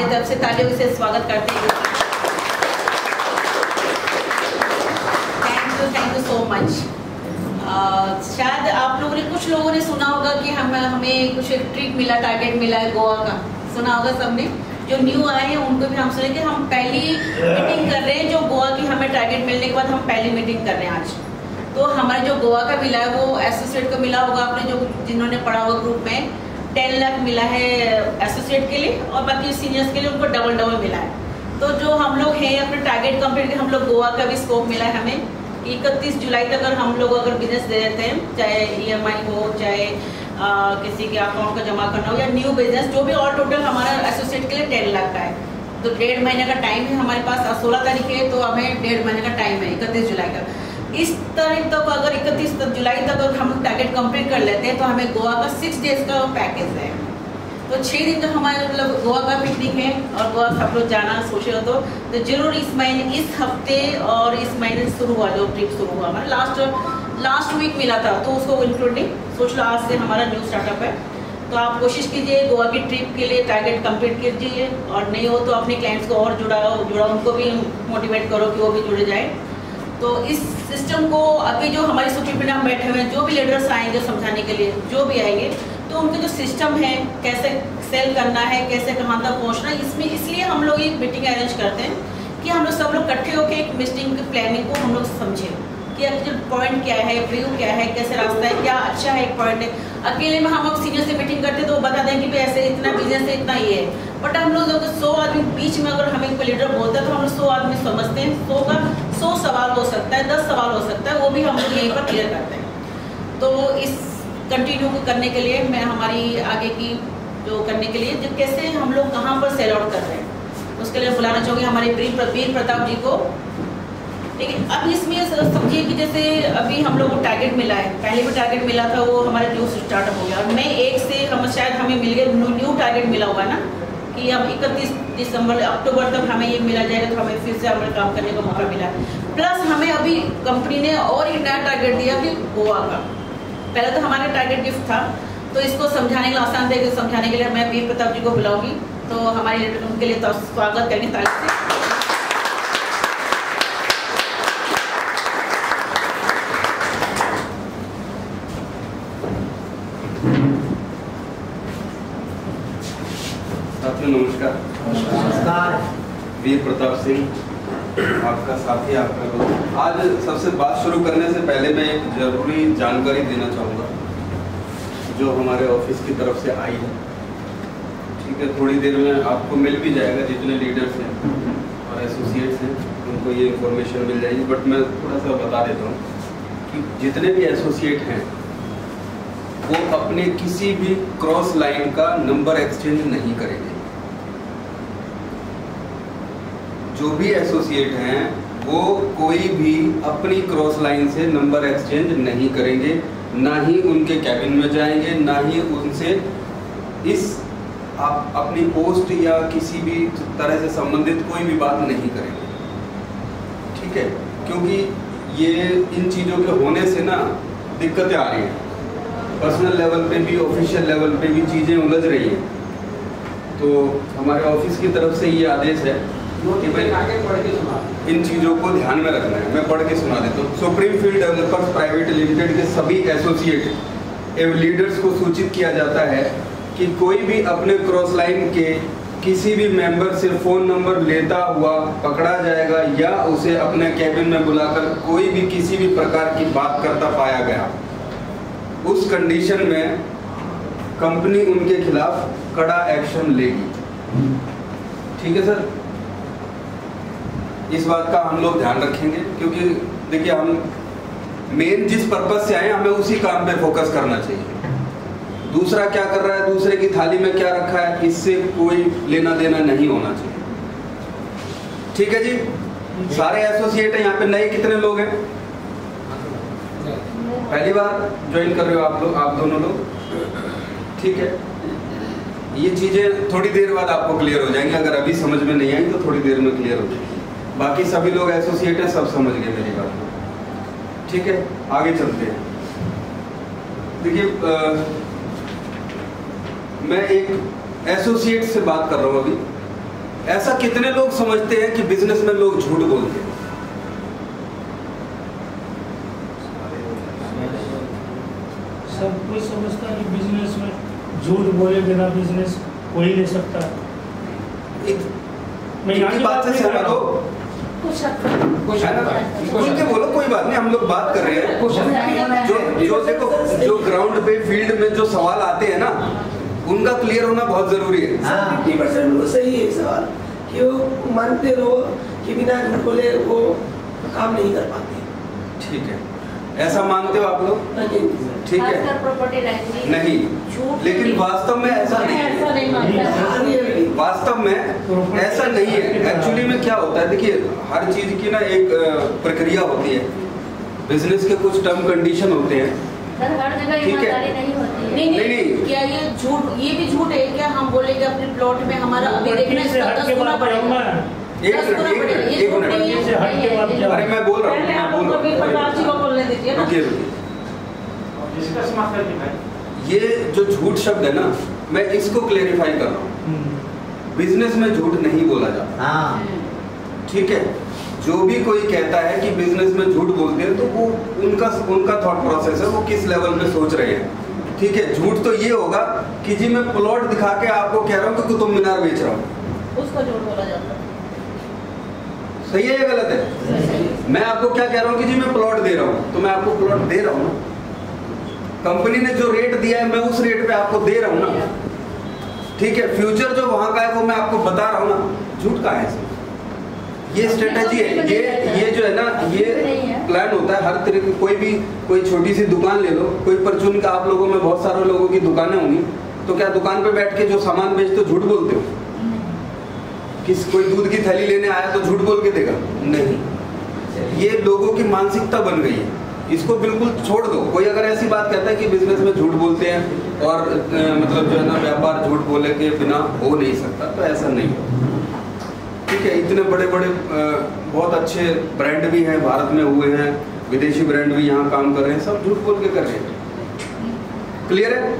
हमारी तरफ से तालियों से स्वागत करते हैं। Thank you so much. शायद आप लोगों ने, कुछ लोगों ने सुना होगा कि हमें कुछ ट्रिप मिला, टारगेट मिला है गोवा का, सुना होगा सबने। जो न्यू आए हैं उनको भी हम सुने कि हम पहली मीटिंग कर रहे हैं, जो गोवा की हमें टारगेट मिलने के बाद हम पहली मीटिंग कर रहे हैं आज। तो हमारे जो गोवा का मिला है वो एसोसिएट को मिला होगा, आपने जो जिन्होंने पढ़ा होगा ग्रुप में 10 लाख मिला है एसोसिएट के लिए, और बाकी सीनियर्स के लिए उनको डबल मिला है। तो जो हम लोग हैं अपने टारगेट कंप्लीट, हम लोग गोवा का भी स्कोप मिला है हमें 31 जुलाई तक अगर हम लोग बिजनेस दे देते हैं, चाहे EMI हो, चाहे किसी के अकाउंट का जमा करना हो या न्यू बिजनेस, जो भी ऑल टोटल हमारा एसोसिएट के लिए 10 लाख का है। तो 1.5 महीने का टाइम है हमारे पास। 16 तारीख है तो हमें 1.5 महीने का टाइम है 31 जुलाई का। इस तारीख तक अगर 31 जुलाई तक अगर हम टारगेट कंप्लीट कर लेते हैं तो हमें गोवा का 6 डेज का पैकेज है। तो 6 दिन तक हमारे मतलब गोवा का पिकनिक है, और गोवा सब लोग जाना सोचे हो तो जरूर इस महीने, इस हफ्ते और इस महीने शुरू हुआ, जो ट्रिप शुरू हुआ हमारा लास्ट वीक मिला था, तो उसको इंक्लूडिंग सोच लो आज से हमारा न्यू स्टार्टअप है। तो आप कोशिश कीजिए गोवा की ट्रिप के लिए टारगेट कंप्लीट कीजिए, और नहीं हो तो अपने क्लाइंट्स को और जुड़ा उनको भी मोटिवेट करो कि वो भी जुड़े जाए। तो इस सिस्टम को अभी जो हमारे सूची पे हम बैठे हुए हैं, जो भी लीडर्स आएंगे समझाने के लिए, जो भी आएंगे, तो उनका जो सिस्टम है, कैसे सेल करना है, कैसे कहाँ तक पहुँचना है, इसमें इसलिए हम लोग एक मीटिंग अरेंज करते हैं कि हम लोग सब लोग इकट्ठे होकर एक मीटिंग की प्लानिंग को हम लोग समझें कि एक्चुअल पॉइंट क्या है, व्यू क्या है, कैसे रास्ता है, क्या अच्छा है, एक पॉइंट है। अकेले में हम लोग सीनियर से मीटिंग करते तो वो बता दें कि भाई ऐसे इतना बिजनेस है, इतना ये है। बट हम लोग अगर 100 आदमी बीच में अगर हमें कोई लीडर बोलता है तो हम लोग 100 आदमी समझते हैं, 100 का 100 सवाल हो सकता है, 10 सवाल हो सकता है, वो भी हम लोग यहीं पर क्लियर करते हैं। तो इस कंटिन्यू करने के लिए मैं हमारी आगे की जो करने के लिए जो कैसे हम लोग कहाँ पर सेल आउट कर रहे हैं, उसके लिए बुलाना चाहूँगी हमारे वीर प्रताप जी को। ठीक है, अब इसमें समझिए कि जैसे अभी हम लोग को टारगेट मिला है, पहले भी टारगेट मिला था, वो हमारा न्यू स्टार्टअप हो गया, और मैं 1 से हम शायद हमें मिल गया न्यू टारगेट मिला हुआ ना कि अब 31 अक्टूबर तक हमें ये मिला जाएगा, तो हमें फिर से हमें काम करने का मौका मिला। प्लस हमें अभी कंपनी ने और एक नया टारगेट दिया कि गोवा का। पहले तो हमारा टारगेट गिफ्ट था, तो इसको समझाने के लिए आसान थे, समझाने के लिए मैं वीर प्रताप जी को बुलाऊंगी, तो हमारे लीडर उनके लिए तो स्वागत करेंगे ताली से। नमस्कार। वीर प्रताप सिंह, आपका साथी, आपका दोस्त। आज सबसे बात शुरू करने से पहले मैं एक जरूरी जानकारी देना चाहूँगा जो हमारे ऑफिस की तरफ से आई है। ठीक है, थोड़ी देर में आपको मिल भी जाएगा, जितने लीडर्स हैं और एसोसिएट्स हैं उनको ये इन्फॉर्मेशन मिल जाएगी। बट मैं थोड़ा सा बता देता हूँ कि जितने भी एसोसिएट हैं वो अपने किसी भी क्रॉस लाइन का नंबर एक्सचेंज नहीं करेंगे। जो भी एसोसिएट हैं वो कोई भी अपनी क्रॉस लाइन से नंबर एक्सचेंज नहीं करेंगे, ना ही उनके कैबिन में जाएंगे, ना ही उनसे इस आप अपनी पोस्ट या किसी भी तरह से संबंधित कोई भी बात नहीं करेंगे। ठीक है, क्योंकि ये इन चीज़ों के होने से ना दिक्कतें आ रही हैं, पर्सनल लेवल पे भी ऑफिशियल लेवल पे भी चीज़ें उलझ रही हैं। तो हमारे ऑफिस की तरफ से ये आदेश है कि भाई इन चीज़ों को ध्यान में रखना है। मैं पढ़ के सुना देता हूँ। Supreme field developers private limited के सभी एसोसिएट एवं लीडर्स को सूचित किया जाता है कि कोई भी अपने क्रॉस लाइन के किसी भी मेंबर से फ़ोन नंबर लेता हुआ पकड़ा जाएगा या उसे अपने कैबिन में बुलाकर कोई भी किसी भी प्रकार की बात करता पाया गया, उस कंडीशन में कंपनी उनके खिलाफ कड़ा एक्शन लेगी। ठीक है सर, इस बात का हम लोग ध्यान रखेंगे, क्योंकि देखिए हम मेन जिस पर्पज से आए हमें उसी काम पे फोकस करना चाहिए। दूसरा क्या कर रहा है, दूसरे की थाली में क्या रखा है, इससे कोई लेना देना नहीं होना चाहिए। ठीक है जी, सारे एसोसिएट हैं यहाँ पे। नए कितने लोग हैं? पहली बार ज्वाइन कर रहे हो आप लोग, आप दोनों लोग? ठीक है, ये चीजें थोड़ी देर बाद आपको क्लियर हो जाएंगी। अगर अभी समझ में नहीं आई तो थोड़ी देर में क्लियर हो जाएगी। बाकी सभी लोग एसोसिएट हैं, सब समझ गए मेरी बात। ठीक है, आगे चलते हैं। देखिए मैं एक एसोसिएट से बात कर रहा हूँ अभी, ऐसा कितने लोग समझते हैं कि बिजनेस में लोग झूठ बोलते हैं? सब कोई समझता है कि बिजनेस में झूठ बोले बिना बिजनेस हो ही नहीं सकता। मैं यहाँ की बात से सहमत हो? कुछ है ना? खुल के बोलो, कोई बात नहीं, हम लोग बात कर रहे हैं। जो देखो, जो ग्राउंड पे फील्ड में जो सवाल आते हैं ना, उनका क्लियर होना बहुत जरूरी है। 50% सही है सवाल कि वो मानते रहो कि बिना झूठ बोले वो काम नहीं कर पाते। ठीक है, ऐसा मानते हो आप लोग? ठीक है, प्रॉपर्टी नहीं, लेकिन वास्तव में ऐसा नहीं है। वास्तव में ऐसा नहीं है। एक्चुअली में क्या होता है, देखिए, हर चीज की ना एक प्रक्रिया होती है। बिजनेस के कुछ टर्म कंडीशन होते हैं। हर जगह ईमानदारी नहीं होती। नहीं, क्या ये झूठ, ये भी झूठ है क्या? हम बोलेंगे अपने प्लॉट में हमारा अभी देखना इसका 10 गुना पड़ेगा। एक मिनट, अरे मैं बोल रहा हूँ, रुकिए। ये जो झूठ शब्द है ना, मैं इसको क्लेरिफाई कर रहा हूँ। बिजनेस में झूठ नहीं बोला जाता। ठीक है, जो भी कोई कहता है कि बिजनेस में झूठ बोलते हैं, तो वो उनका थॉट प्रोसेस है, वो किस लेवल पे सोच रहे हैं। ठीक है, झूठ तो ये होगा कि जी मैं प्लॉट दिखा के आपको कह रहा हूँ कि कुतुब मीनार बेच रहा हूँ, उसको झूठ बोला जाता है। सही है या गलत है? मैं आपको क्या कह रहा हूँ कि जी मैं प्लॉट दे रहा हूँ, तो मैं आपको प्लॉट दे रहा हूँ ना। कंपनी ने जो रेट दिया है, मैं उस रेट पे आपको दे रहा हूँ ना। ठीक है, फ्यूचर जो वहां का है वो मैं आपको बता रहा हूँ ना। झूठ का है इसमें? ये स्ट्रेटेजी है। ये जो है ना, ये प्लान होता है हर तरह की। कोई छोटी सी दुकान ले लो, कोई परचून का, आप लोगों में बहुत सारे लोगों की दुकानें होंगी, तो क्या दुकान पे बैठ के जो सामान बेचते हो झूठ बोलते हो? कोई दूध की थैली लेने आया तो झूठ बोल के देगा? नहीं। ये लोगों की मानसिकता बन गई है, इसको बिल्कुल छोड़ दो। कोई अगर ऐसी बात कहता है कि बिजनेस में झूठ बोलते हैं और मतलब जो है ना व्यापार झूठ बोले के बिना हो नहीं सकता, तो ऐसा नहीं। ठीक है, इतने बड़े बड़े बहुत अच्छे ब्रांड भी हैं, भारत में हुए हैं, विदेशी ब्रांड भी यहाँ काम कर रहे हैं, सब झूठ बोल के कर रहे हैं। क्लियर है?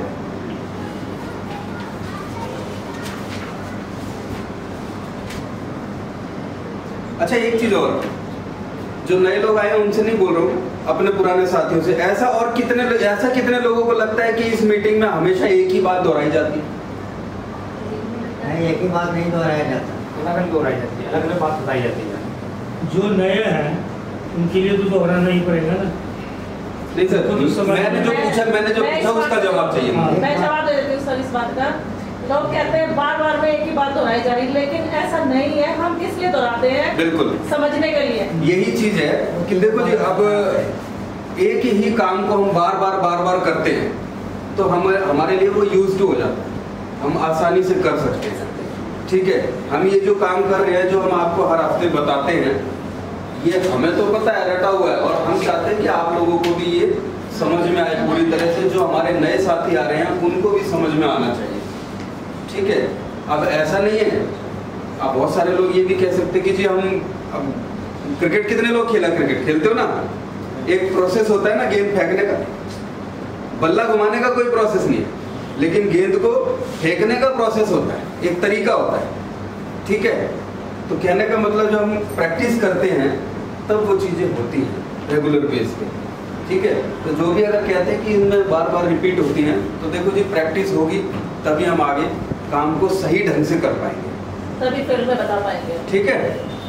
अच्छा, एक चीज और, जो नए लोग आए हैं उनसे नहीं बोल रहा हूँ, अपने पुराने साथियों से। ऐसा कितने लोगों को लगता है कि इस मीटिंग में हमेशा एक ही बात दोहराई जाती है? नहीं, एक ही बात नहीं दोहराया जाता, अलग दोहराई जाती है, अलग अलग बात बताई जाती है। जो नए हैं उनके लिए तो दोहराना नहीं पड़ेगा ना। नहीं सर, मैंने जो पूछा उसका जवाब चाहिए। मैं जवाब दे देती हूँ सर इस बात का। लोग कहते हैं बार बार में एक ही बात दोहराई जा रही, लेकिन ऐसा नहीं है। हम किस लिए दोहराते हैं? बिल्कुल समझने के लिए। यही चीज है कि देखो जी, अब एक ही काम को हम बार बार करते हैं, तो हमारे लिए वो यूज्ड टू हो जाता है, हम आसानी से कर सकते हैं। ठीक है, हम ये जो काम कर रहे हैं, जो हम आपको हर हफ्ते बताते हैं, ये हमें तो पता है, रटा हुआ है, और हम चाहते हैं कि आप लोगों को भी ये समझ में आए पूरी तरह से। जो हमारे नए साथी आ रहे हैं उनको भी समझ में आना चाहिए। ठीक है, अब ऐसा नहीं है, अब बहुत सारे लोग ये भी कह सकते हैं कि जी हम, अब क्रिकेट कितने लोग क्रिकेट खेलते हो ना, एक प्रोसेस होता है ना गेंद फेंकने का, बल्ला घुमाने का कोई प्रोसेस नहीं है, लेकिन गेंद को फेंकने का प्रोसेस होता है, एक तरीका होता है। ठीक है, तो कहने का मतलब जो हम प्रैक्टिस करते हैं तब वो चीजें होती हैं रेगुलर बेस पे। ठीक है, तो जो भी अगर कहते हैं कि इनमें बार बार रिपीट होती हैं, तो देखो जी प्रैक्टिस होगी तभी हम आगे काम को सही ढंग से कर पाएंगे, तभी फिर में बता पाएंगे। ठीक है।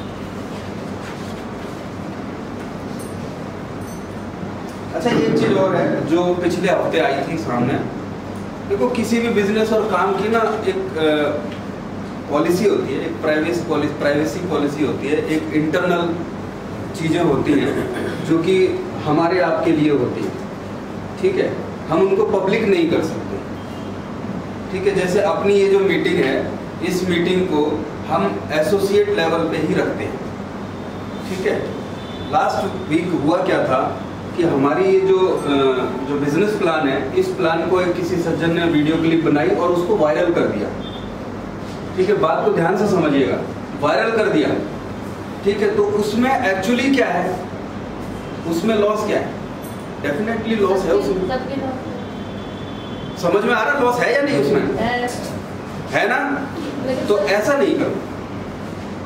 अच्छा, एक चीज और है जो पिछले हफ्ते आई थी सामने। देखो, किसी भी बिजनेस और काम की ना एक पॉलिसी होती है, एक प्राइवेसी पॉलिसी होती है, एक इंटरनल चीजें होती हैं जो कि हमारे आपके लिए होती है। ठीक है, हम उनको पब्लिक नहीं कर सकते। ठीक है, जैसे अपनी ये जो मीटिंग है, इस मीटिंग को हम एसोसिएट लेवल पे ही रखते हैं। ठीक है, लास्ट वीक हुआ क्या था कि हमारी ये जो बिजनेस प्लान है, इस प्लान को किसी सज्जन ने वीडियो क्लिप बनाई और उसको वायरल कर दिया। ठीक है, बात को ध्यान से समझिएगा, वायरल कर दिया। ठीक है, तो उसमें एक्चुअली क्या है, उसमें लॉस क्या है? डेफिनेटली लॉस है उसमें। समझ में आ रहा लॉस है या नहीं उसमें? है ना? तो ऐसा नहीं करो।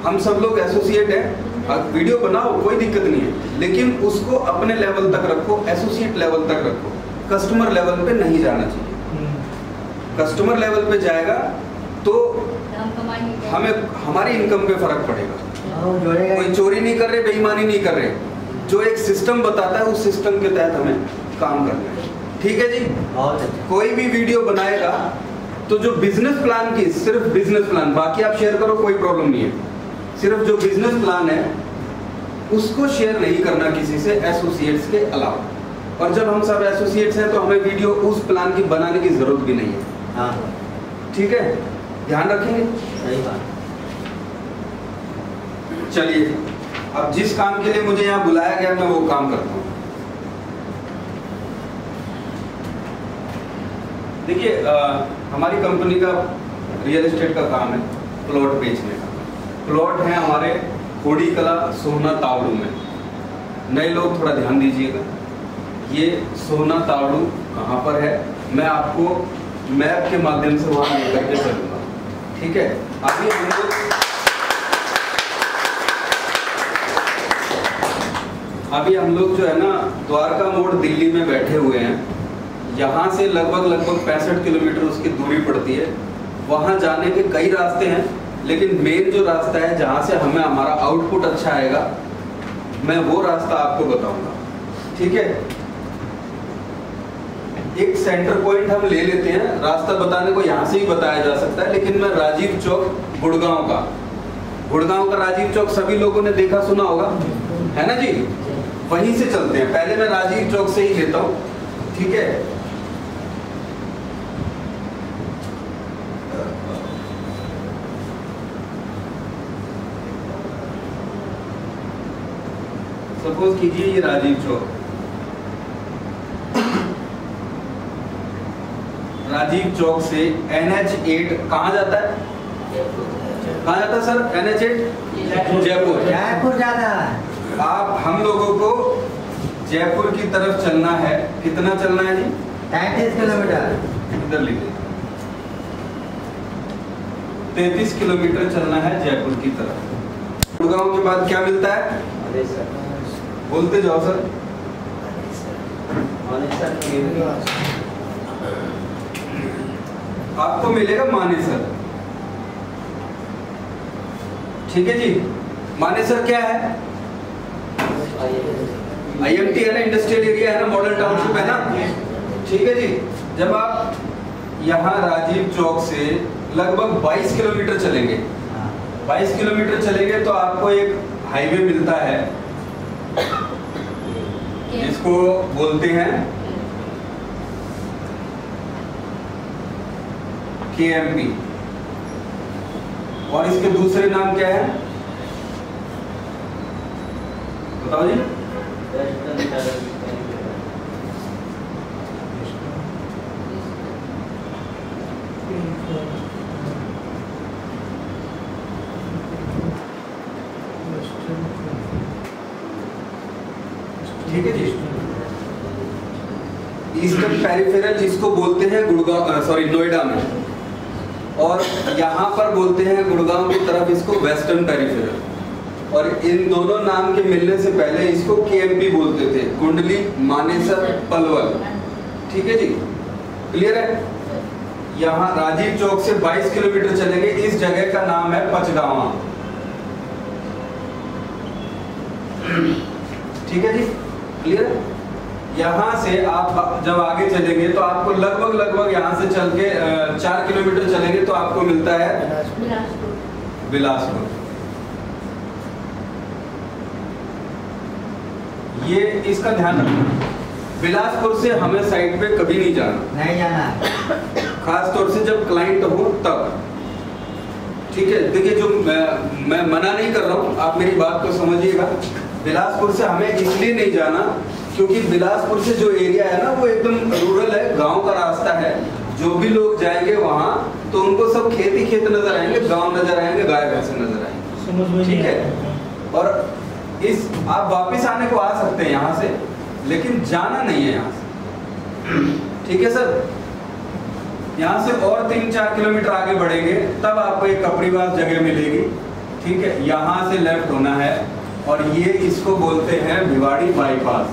हम सब लोग एसोसिएट हैं, अब वीडियो बनाओ कोई दिक्कत नहीं है, लेकिन उसको अपने लेवल तक रखो, एसोसिएट लेवल तक रखो, कस्टमर लेवल पे नहीं जाना चाहिए। कस्टमर लेवल पे जाएगा तो हमें हमारी इनकम पे फर्क पड़ेगा। कोई चोरी नहीं कर रहे, बेईमानी नहीं कर रहे, जो एक सिस्टम बताता है उस सिस्टम के तहत हमें काम करना है। ठीक है जी। कोई भी वीडियो बनाएगा तो जो बिजनेस प्लान की, सिर्फ बिजनेस प्लान, बाकी आप शेयर करो कोई प्रॉब्लम नहीं है, सिर्फ जो बिजनेस प्लान है उसको शेयर नहीं करना किसी से एसोसिएट्स के अलावा। और जब हम सब एसोसिएट्स हैं तो हमें वीडियो उस प्लान की बनाने की जरूरत भी नहीं है। हाँ ठीक है, ध्यान रखेंगे। सही बात। चलिए, अब जिस काम के लिए मुझे यहाँ बुलाया गया मैं वो काम करता हूँ। देखिए, हमारी कंपनी का रियल एस्टेट का काम है, प्लॉट बेचने का। प्लॉट है हमारे खोड़ी कला सोहना तावड़ू में। नए लोग थोड़ा ध्यान दीजिएगा, ये सोहना तावड़ू कहाँ पर है, मैं आपको मैप के माध्यम से वहां लेकर के चलूंगा। ठीक है, अभी हम लोग जो है ना द्वारका मोड़ दिल्ली में बैठे हुए हैं। यहाँ से लगभग 65 किलोमीटर उसकी दूरी पड़ती है। वहाँ जाने के कई रास्ते हैं, लेकिन मेन जो रास्ता है जहाँ से हमें हमारा आउटपुट अच्छा आएगा, मैं वो रास्ता आपको बताऊंगा। ठीक है, एक सेंटर पॉइंट हम ले लेते हैं। रास्ता बताने को यहाँ से ही बताया जा सकता है, लेकिन मैं राजीव चौक गुड़गांव का राजीव चौक सभी लोगों ने देखा सुना होगा, है ना जी। वहीं से चलते हैं, पहले मैं राजीव चौक से ही लेता हूँ। ठीक है, सपोज कीजिए ये राजीव चौक, राजीव चौक से NH8 कहाँ जाता है? कहाँ जाता है सर? NH8 जयपुर जाता है। आप हम लोगों को जयपुर की तरफ चलना है। कितना चलना है जी? 33 किलोमीटर। इधर लिखिए, 33 किलोमीटर चलना है जयपुर की तरफ। गुड़गांव के बाद क्या मिलता है? बोलते जाओ सर। आपको मिलेगा मानेसर। ठीक है जी, मानेसर क्या है? IMT है ना, इंडस्ट्रियल एरिया है ना, मॉडल टाउनशिप है ना। ठीक है जी, जब आप यहाँ राजीव चौक से लगभग 22 किलोमीटर चलेंगे, 22 किलोमीटर चलेंगे तो आपको एक हाईवे मिलता है जिसको बोलते हैं KMP, और इसके दूसरे नाम क्या है बताओ जी? ठीक है जी, ईस्टर्न पेरिफेरल जिसको बोलते हैं गुड़गांव, सॉरी नोएडा में, और यहाँ पर बोलते हैं गुड़गांव की तरफ इसको वेस्टर्न पेरिफेरल। और इन दोनों नाम के मिलने से पहले इसको KMP बोलते थे, कुंडली मानेसर पलवल। ठीक है जी, क्लियर है? यहाँ राजीव चौक से 22 किलोमीटर चलेंगे, इस जगह का नाम है पचगावा। ठीक है जी, क्लियर है? यहाँ से आप जब आगे चलेंगे तो आपको लगभग यहाँ से चल के 4 किलोमीटर चलेंगे तो आपको मिलता है बिलासपुर। ये इसका ध्यान रखना, बिलासपुर से हमें साइट पे कभी नहीं जाना, खास तौर से जब क्लाइंट हो तब। ठीक है, देखिए जो मैं मना नहीं कर रहा हूँ, आप मेरी बात को समझिएगा। बिलासपुर से हमें इसलिए नहीं जाना क्योंकि बिलासपुर से जो एरिया है ना वो एकदम रूरल है, गांव का रास्ता है। जो भी लोग जाएंगे वहाँ तो उनको सब खेत ही खेत नजर आएंगे, गांव नजर आएंगे, गाय भैंस नजर आएंगे। ठीक है, और इस आप वापस आने को आ सकते हैं यहाँ से, लेकिन जाना नहीं है यहाँ से। ठीक है सर, यहाँ से और 3-4 किलोमीटर आगे बढ़ेंगे तब आपको एक कपड़ीवास जगह मिलेगी। ठीक है, यहाँ से लेफ्ट होना है और ये इसको बोलते हैं भिवाड़ी बाईपास।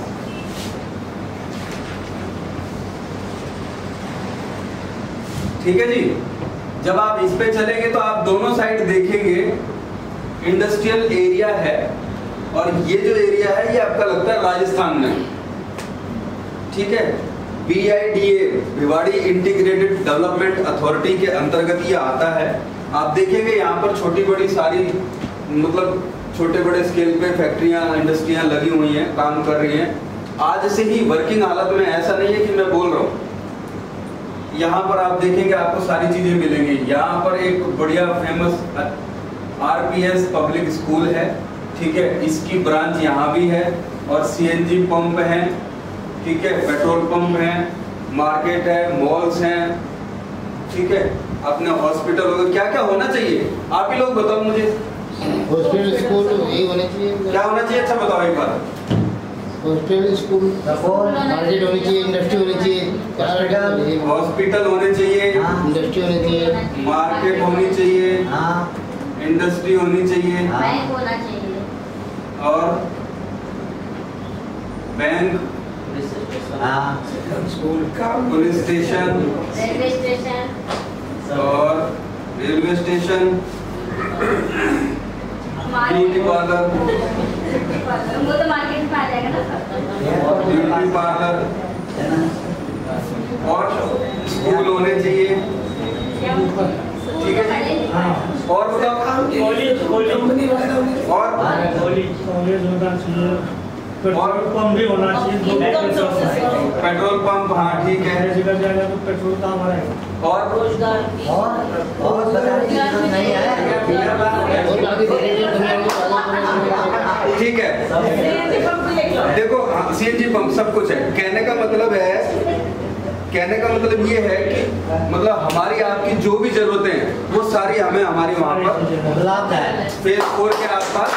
ठीक है जी। जब आप इस पे चलेंगे तो आप दोनों साइड देखेंगे इंडस्ट्रियल एरिया है और ये जो एरिया है ये आपका लगता है राजस्थान में। ठीक है, BIDA Bhiwadi integrated development authority के अंतर्गत ये आता है। आप देखेंगे यहाँ पर छोटी बड़ी सारी मतलब छोटे बड़े स्केल पे फैक्ट्रियाँ इंडस्ट्रियाँ लगी हुई हैं, काम कर रही हैं आज से ही वर्किंग हालत में। ऐसा नहीं है कि मैं बोल रहा हूँ। यहाँ पर आप देखेंगे आपको सारी चीजें मिलेंगी। यहाँ पर एक बढ़िया फेमस RPS पब्लिक स्कूल है। ठीक है, इसकी ब्रांच यहाँ भी है और CNG पंप है। ठीक है, पेट्रोल पंप है, मार्केट है, मॉल्स हैं। ठीक है, अपने हॉस्पिटल होगा। क्या क्या होना चाहिए आप ही लोग बताओ मुझे। हॉस्पिटल स्कूल यही होने चाहिए। क्या होना चाहिए अच्छा बताओ एक बार। हॉस्पिटल स्कूल मार्केट होनी चाहिए, इंडस्ट्री होनी चाहिए, हॉस्पिटल होने चाहिए, इंडस्ट्री होनी चाहिए, मार्केट होनी चाहिए, इंडस्ट्री होनी चाहिए, बैंक होना चाहिए और बैंक, स्कूल का पुलिस स्टेशन रेलवे स्टेशन और रेलवे स्टेशन, ब्यूटी पार्लर, वो तो मार्केट में आ जाएगा ना। ब्यूटी पार्लर और स्कूल होने चाहिए। ठीक है जी। और बताओ कंपनी वगैरह होनी चाहिए। और कॉलेज होना चाहिए, पेट्रोल पंप भी होना चाहिए। पेट्रोल पंप, हाँ ठीक है। हर जगह जाएगा तो पेट्रोल काम आएगा। और रोजगार की और बताने की जरूरत नहीं है। ठीक है, CNG पंप भी देख लो। देखो CNG पंप सब कुछ है। कहने का मतलब ये है कि मतलब हमारी आपकी जो भी जरूरतें हैं वो सारी हमें हमारी वहाँ पर उपलब्ध है। फेज 4 के आसपास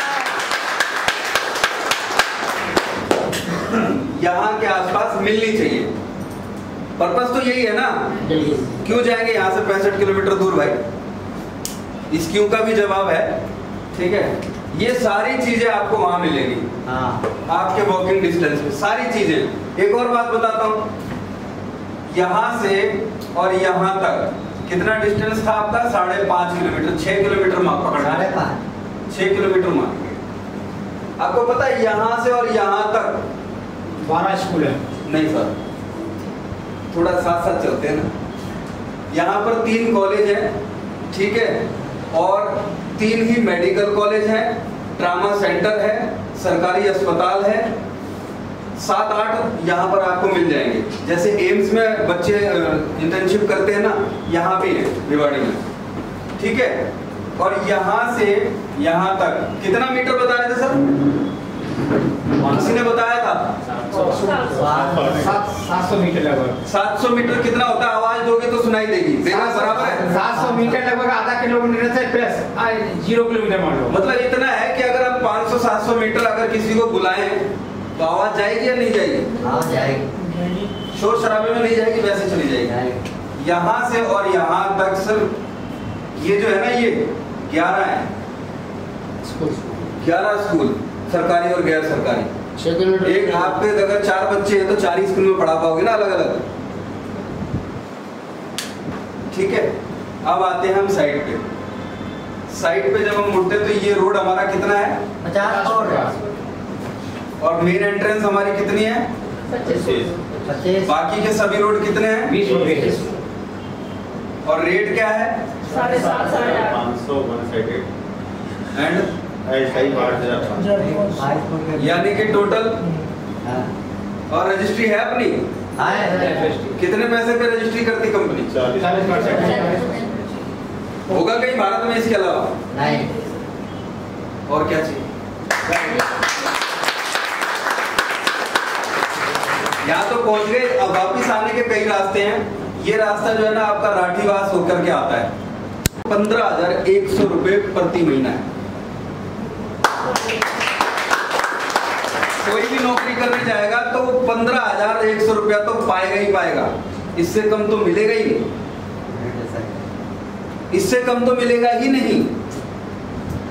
यहाँ के आसपास मिलनी चाहिए। पर्पस तो यही है ना। क्यों जाएंगे यहाँ से 65 किलोमीटर दूर भाई। इस क्यों का भी जवाब है। ठीक है, ये सारी चीजें आपको वहां मिलेंगी। आपके वॉकिंग डिस्टेंस में सारी चीजें। एक और बात बताता हूँ, यहाँ से और यहाँ तक कितना डिस्टेंस था आपका? 5.5 किलोमीटर। 6 किलोमीटर मार्क पकड़ना है। 6 किलोमीटर मार्क। आपको पता है यहाँ से और यहाँ तक 12 स्कूल है। नहीं सर, थोड़ा साथ साथ चलते हैं ना। यहाँ पर 3 कॉलेज है। ठीक है, और 3 ही मेडिकल कॉलेज है, ट्रामा सेंटर है, सरकारी अस्पताल है। 7-8 यहाँ पर आपको मिल जाएंगे। जैसे एम्स में बच्चे इंटर्नशिप करते हैं ना, यहाँ भी है भिवाड़ी में। ठीक है, और यहाँ से यहाँ तक कितना मीटर बता रहे थे सर? किसी ने बताया था 700 मीटर लगभग। 700 मीटर कितना होता है? आवाज दोगे तो सुनाई देगी। देखा बराबर है। 700 मीटर लगभग आधा किलोमीटर से प्लस 0 किलोमीटर मान लो। मतलब इतना है कि अगर हम 500-700 मीटर अगर किसी को बुलाएं तो आवाज जाएगी या नहीं जाएगी? हाँ जाएगी। शोर शराबे में नहीं जाएगी, वैसे चली जाएगी। यहाँ से और यहाँ तक सिर्फ ये जो है ना, ये 11 है। 11 स्कूल, सरकारी और गैर सरकारी। एक आपके अगर 4 बच्चे हैं तो 4 स्कूल में पढ़ा पाओगे ना, अलग अलग। ठीक है, अब आते हैं हम साइड पे। साइड पे जब हम मुड़ते हैं तो ये रोड हमारा कितना है? 50 और मेन एंट्रेंस हमारी कितनी है? 25। बाकी के सभी रोड कितने हैं? 20 रुपए। और रेट क्या है? 7.5 7.8 500 एंड यानी कि टोटल। और रजिस्ट्री है अपनी? कितने पैसे पे रजिस्ट्री करती कंपनी? 40%। होगा कहीं भारत में इसके अलावा? नहीं। और क्या चाहिए? यहाँ तो पहुंच गए। अब वापिस आने के कई रास्ते हैं। ये रास्ता जो है ना आपका राठीवास होकर के आता है। 15,100 रुपए प्रति महीना है। कोई भी नौकरी करने जाएगा तो 15,100 रुपया तो पाएगा ही पाएगा। इससे कम तो मिलेगा ही नहीं। इससे कम तो मिलेगा ही नहीं।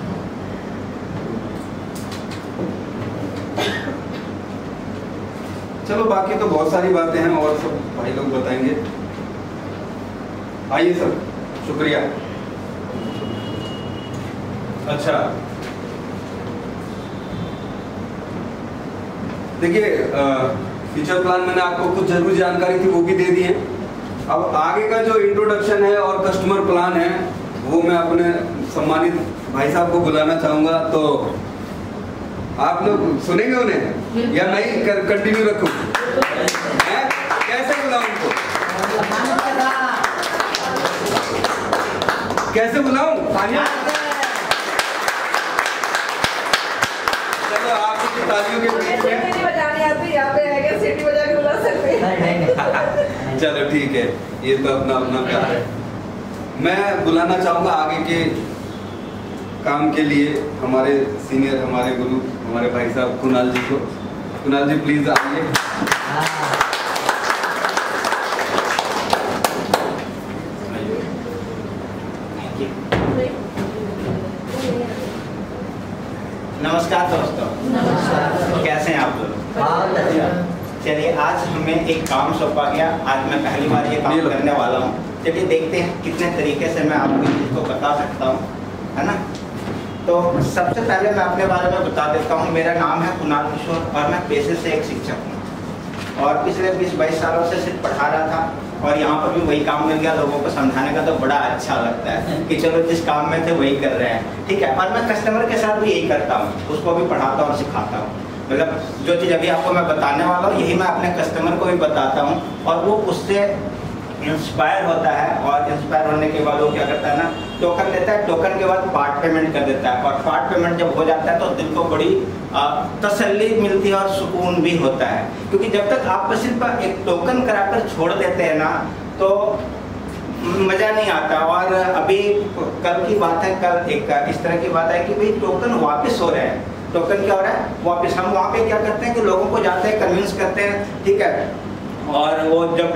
चलो बाकी तो बहुत सारी बातें हैं और सब भाई लोग बताएंगे। आइए सर, शुक्रिया। अच्छा देखिए, फ्यूचर प्लान मैंने आपको कुछ जरूरी जानकारी थी वो भी दे दी है। अब आगे का जो इंट्रोडक्शन है और कस्टमर प्लान है वो मैं अपने सम्मानित भाई साहब को बुलाना चाहूंगा, तो आप लोग सुनेंगे उन्हें या नहीं कंटिन्यू रखूं? कैसे बुलाऊं उनको? कैसे बुलाऊं? चलो आपकी तालियों के बीच में बजाने आती, यहाँ पे आएगा सीटी बजा के बुला सकते हैं। चलो ठीक है, ये तो अपना अपना प्यार है। मैं बुलाना चाहूंगा आगे के काम के लिए हमारे सीनियर, हमारे गुरु, हमारे भाई साहब कुणाल जी को। कुणाल जी प्लीज आइए। नमस्कार दोस्तों। नमस्कार। कैसे हैं आप लोग? चलिए, आज हमें एक काम सौंपा गया। आज मैं पहली बार ये काम करने वाला हूँ। चलिए देखते हैं कितने तरीके से मैं आपको इसको बता सकता हूँ, है ना। तो सबसे पहले मैं अपने बारे में बता देता हूँ। मेरा नाम है कुणाल किशोर और मैं पेशे से एक शिक्षक हूँ और पिछले 20-22 सालों से सिर्फ पढ़ा रहा था और यहाँ पर भी वही काम मिल गया। लोगों को समझाने का तो बड़ा अच्छा लगता है कि चलो जिस काम में थे वही कर रहे हैं, ठीक है। और मैं कस्टमर के साथ भी यही करता हूँ, उसको भी पढ़ाता और सिखाता हूँ। मतलब जो चीज़ अभी आपको मैं बताने वाला हूँ यही मैं अपने कस्टमर को भी बताता हूँ और वो उससे इंस्पायर होता है। और इंस्पायर होने के बाद वो क्या करता है ना, टोकन देता है। टोकन के बाद पार्ट पेमेंट कर देता है और पार्ट पेमेंट जब हो जाता है तो दिल को बड़ी तसल्ली मिलती है और सुकून भी होता है। क्योंकि जब तक आप सिर्फ एक टोकन कराकर छोड़ देते हैं ना तो मज़ा नहीं आता। और अभी कल की बात है, कल एक इस तरह की बात है कि भाई टोकन वापस हो रहे हैं। टोकन क्या हो रहा है? वापस। हम वहाँ पे क्या करते हैं कि लोगों को जाते हैं, कन्विंस करते हैं, ठीक है। और वो जब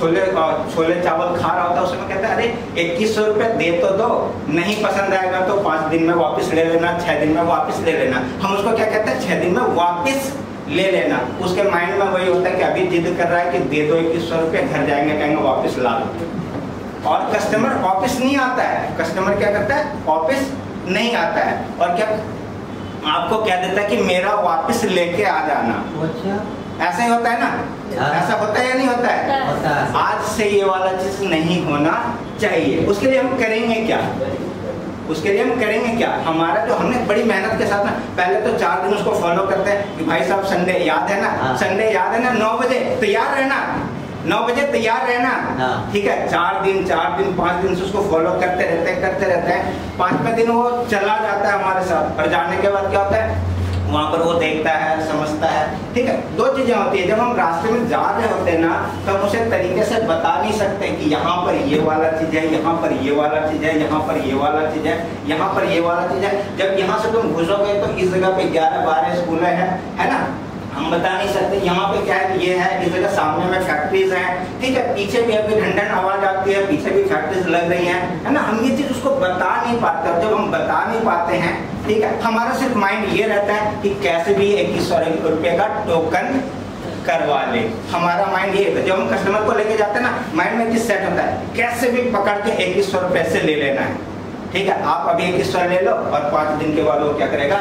छोले चावल खा रहा होता है उसमें कहता है अरे 2100 रुपये दे तो दो, नहीं पसंद आएगा तो 5 दिन में वापस ले लेना, 6 दिन में वापस ले लेना। हम उसको क्या कहते हैं? 6 दिन में वापस ले लेना। उसके माइंड में वही होता है कि अभी जिद कर रहा है कि दे दो 2100 रुपये, घर जाएंगे कहेंगे वापस ला लो। और कस्टमर वापस नहीं आता है। कस्टमर क्या करता है? वापस नहीं आता है और क्या आपको कह देता है कि मेरा वापस लेके आ जाना। अच्छा, ऐसा ही होता है ना? ऐसा होता है या नहीं होता है? होता है। आज से ये वाला चीज नहीं होना चाहिए। उसके लिए हम करेंगे क्या? उसके लिए हम करेंगे क्या? हमारा जो हमने बड़ी मेहनत के साथ ना पहले तो 4 दिन उसको फॉलो करते हैं कि भाई साहब संडे याद है ना, संडे याद है ना, 9 बजे तैयार रहना, 9 बजे तैयार रहना, ठीक है। 4 दिन 5 दिन से उसको फॉलो करते रहते हैं। 5वें दिन वो चला जाता है हमारे साथ और जाने के बाद क्या होता है? वहाँ पर वो देखता है, समझता है, ठीक है। 2 चीजें होती है। जब हम रास्ते में जा रहे होते हैं ना तो हम उसे तरीके से बता नहीं सकते कि यहाँ पर ये वाला चीज है, यहाँ पर ये वाला चीज है, यहाँ पर ये वाला चीज है, यहाँ पर ये वाला चीज है। जब यहाँ से तुम घुसोगे तो इस जगह पे 11-12 स्कूल है ना, हम बता नहीं सकते। यहाँ पे क्या है? ये है, इस जगह सामने में फैक्ट्रीज हैं, ठीक है। पीछे भी अभी ढंढन आवाज आती है, पीछे भी फैक्ट्रीज लग रही हैं, है ना। हम ये चीज उसको बता नहीं पाते। जब हम बता नहीं पाते हैं, ठीक है, हमारा सिर्फ माइंड ये रहता है कि कैसे भी 2100 रुपये का टोकन करवा ले। हमारा माइंड ये है। जब हम कस्टमर को लेके जाते हैं ना, माइंड में चीज सेट होता है कैसे भी पकड़ के 2100 रुपये से ले लेना है, ठीक है। आप अभी 2100 ले लो और 5 दिन के बाद वो क्या करेगा?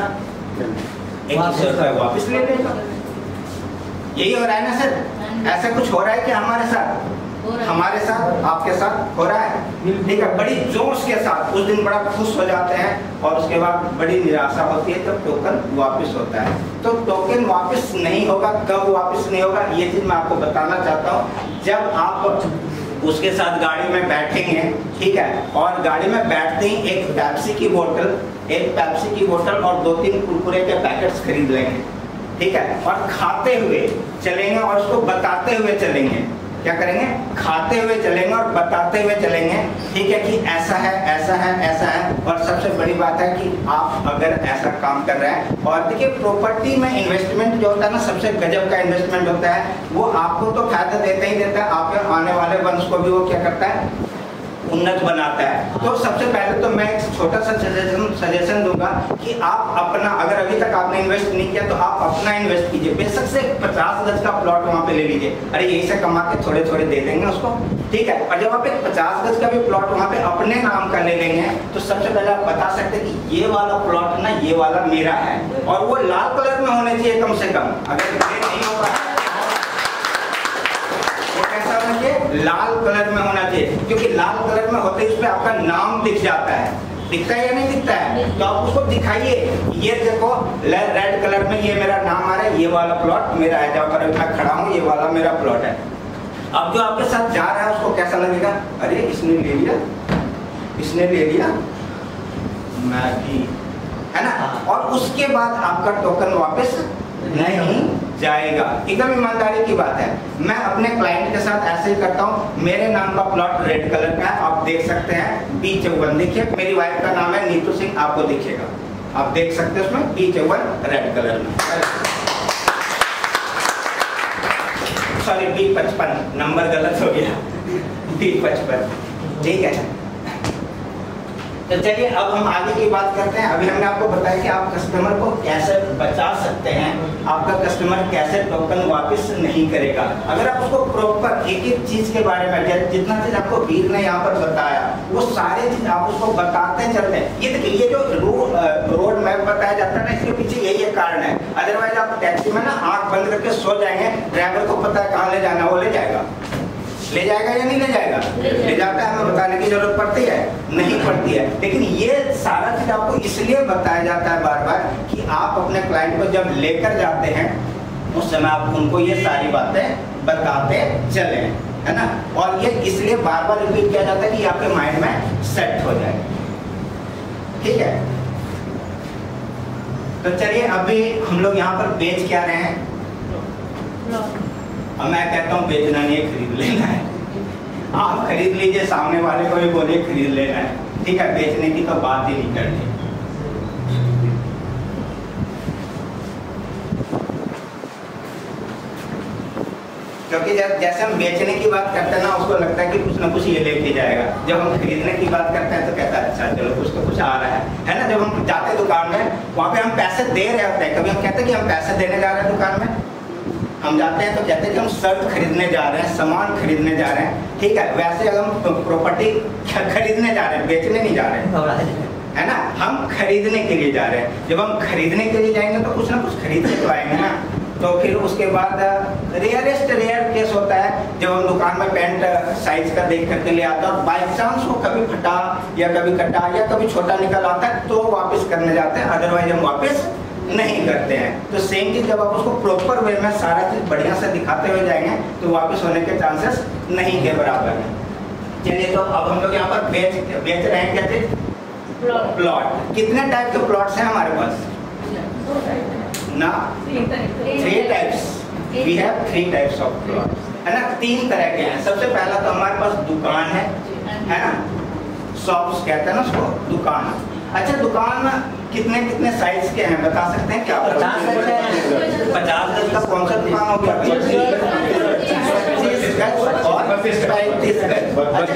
2100 रुपये वापस ले लेगा। यही हो रहा है ना सर? ऐसा कुछ हो रहा है कि हमारे साथ आपके साथ हो रहा है, ठीक है। बड़ी जोश के साथ उस दिन बड़ा खुश हो जाते हैं और उसके बाद बड़ी निराशा होती है जब टोकन वापस होता है। तो टोकन वापस नहीं होगा। कब वापस नहीं होगा ये चीज मैं आपको बताना चाहता हूँ। जब आप उसके साथ गाड़ी में बैठेंगे, ठीक है, और गाड़ी में बैठते ही एक पेप्सी की बोतल और 2-3 कुरकुरे के पैकेट्स खरीद लेंगे, ठीक है। और खाते हुए चलेंगे और उसको बताते हुए चलेंगे। क्या करेंगे? खाते हुए चलेंगे और बताते हुए चलेंगे, ठीक है, कि ऐसा है, ऐसा है, ऐसा है। और सबसे बड़ी बात है कि आप अगर ऐसा काम कर रहे हैं, और देखिए प्रॉपर्टी में इन्वेस्टमेंट जो होता है ना, सबसे गजब का इन्वेस्टमेंट होता है। वो आपको तो फायदा देता ही देता है, आपके आने वाले वंश को भी वो क्या करता है? उन्नत बनाता है। तो सबसे पहले तो मैं एक छोटा सा सजेशन दूंगा कि आप अपना, अगर अभी तक आपने इन्वेस्ट नहीं किया तो आप अपना इन्वेस्ट कीजिए। बेशक से 50 गज का प्लॉट वहाँ पे ले लीजिए, अरे यही से कमा के थोड़े थोड़े दे देंगे उसको, ठीक है। और जब आप एक 50 गज का भी प्लॉट वहाँ पे अपने नाम का ले लेंगे तो सबसे पहले आप बता सकते हैं कि ये वाला प्लॉट ना, ये वाला मेरा है, और वो लाल कलर में होने चाहिए कम से कम। अगर ये नहीं होगा, लाल कलर में होना चाहिए, क्योंकि लाल कलर में होते ही उसमें आपका नाम दिख जाता है। दिखता है या नहीं दिखता है? तो आप उसको दिखाइए, ये देखो रेड कलर में ये मेरा नाम आ रहा है, ये वाला प्लॉट मेरा है, जहाँ पर मैं खड़ा हूँ ये वाला मेरा प्लॉट है। अब जो आपके साथ जा रहा है उसको कैसा लगेगा, अरे इसने ले लिया, इसने ले लिया, मैं भी, है ना। और उसके बाद आपका टोकन वापस नहीं जाएगा। एकदम ईमानदारी की बात है। मैं अपने क्लाइंट के साथ ऐसे ही करता हूँ। मेरे नाम का प्लॉट रेड कलर का है, आप देख सकते हैं B54। देखिए मेरी वाइफ का नाम है नीतू सिंह, आपको दिखेगा, आप देख सकते हैं उसमें B54 रेड कलर में, सॉरी B55, नंबर गलत हो गया, B55, ठीक है। तो चलिए अब हम आगे की बात करते हैं। अभी हमने आपको बताया कि आप कस्टमर को कैसे बचा सकते हैं, आपका कस्टमर कैसे टोकन वापस नहीं करेगा। अगर आप उसको प्रॉपर एक एक चीज के बारे में, जितना चीज आपको वीर ने यहाँ पर बताया वो सारे चीज आप उसको बताते चलते हैं। ये देखिए, ये जो रोड मैप बताया जाता है ना, इसके पीछे यही एक कारण है। अदरवाइज आप टैक्सी में ना आंख बंद करके सो जाएंगे, ड्राइवर को पता है कहाँ ले जाना, वो ले जाएगा या नहीं ले जाएगा? ले जाता है, हमें बताने की जरूरत पड़ती है? नहीं पड़ती है। लेकिन ये सारा चीज आपको इसलिए बताया जाता है बार बार कि आप अपने क्लाइंट को जब लेकर जाते हैं उस समय आप उनको ये सारी बातें बताते चले, है ना। और ये इसलिए बार बार रिपीट किया जाता है कि आपके माइंड में सेट हो जाए, ठीक है। तो चलिए अभी हम लोग यहाँ पर बेच क्या रहे हैं। अब मैं कहता हूँ बेचना नहीं है, खरीद लेना है। आप खरीद लीजिए, सामने वाले को भी बोलिए खरीद लेना है, ठीक है। बेचने की तो बात ही नहीं करनी। क्योंकि जैसे हम बेचने की बात करते हैं ना, उसको लगता है कि कुछ ना कुछ ये लेके जाएगा। जब हम खरीदने की बात करते हैं तो कहता है अच्छा चलो कुछ तो कुछ आ रहा है ना। जब हम जाते हैं दुकान में, वहाँ पे हम पैसे दे रहे होते हैं। कभी हम कहते हैं कि हम पैसे देने जा रहे हैं दुकान में, हम जाते हैं तो कहते हैं कि हम शर्ट खरीदने जा रहे हैं, सामान खरीदने जा रहे हैं, ठीक है। वैसे अगर हम प्रॉपर्टी खरीदने जा रहे हैं, बेचने नहीं जा रहे हैं, है ना, हम खरीदने के लिए जा रहे हैं। जब हम खरीदने के लिए जाएंगे तो कुछ ना कुछ खरीद के तो आएंगे ना। तो फिर उसके बाद रेयर केस होता है जब हम दुकान में पैंट साइज का देख करके ले आता है और बाई चांस वो कभी फटा या कभी कटा या कभी छोटा निकल आता है तो वापस करने जाते हैं, अदरवाइज हम वापस नहीं करते हैं। तो सेम चीज जब आप उसको प्रॉपर वे में सारा चीज बढ़िया से दिखाते हुए जाएंगे तो वापस होने के चांसेस नहीं के बराबर है। चलिए तो अब हम लोग यहाँ पर बेच रहे हैं क्या चीज, प्लॉट। कितने टाइप के प्लॉट्स हैं हमारे पास ना? 3 types. We have 3 types of plot, है ना। 3 तरह के हैं। सबसे पहला तो हमारे पास दुकान है ना, शॉप्स कहते हैं ना उसको, दुकान। अच्छा, दुकान कितने कितने साइज के हैं बता सकते हैं क्या? 50 गज का कौन सा दुकान हो गया? 25 गज और 35 गज,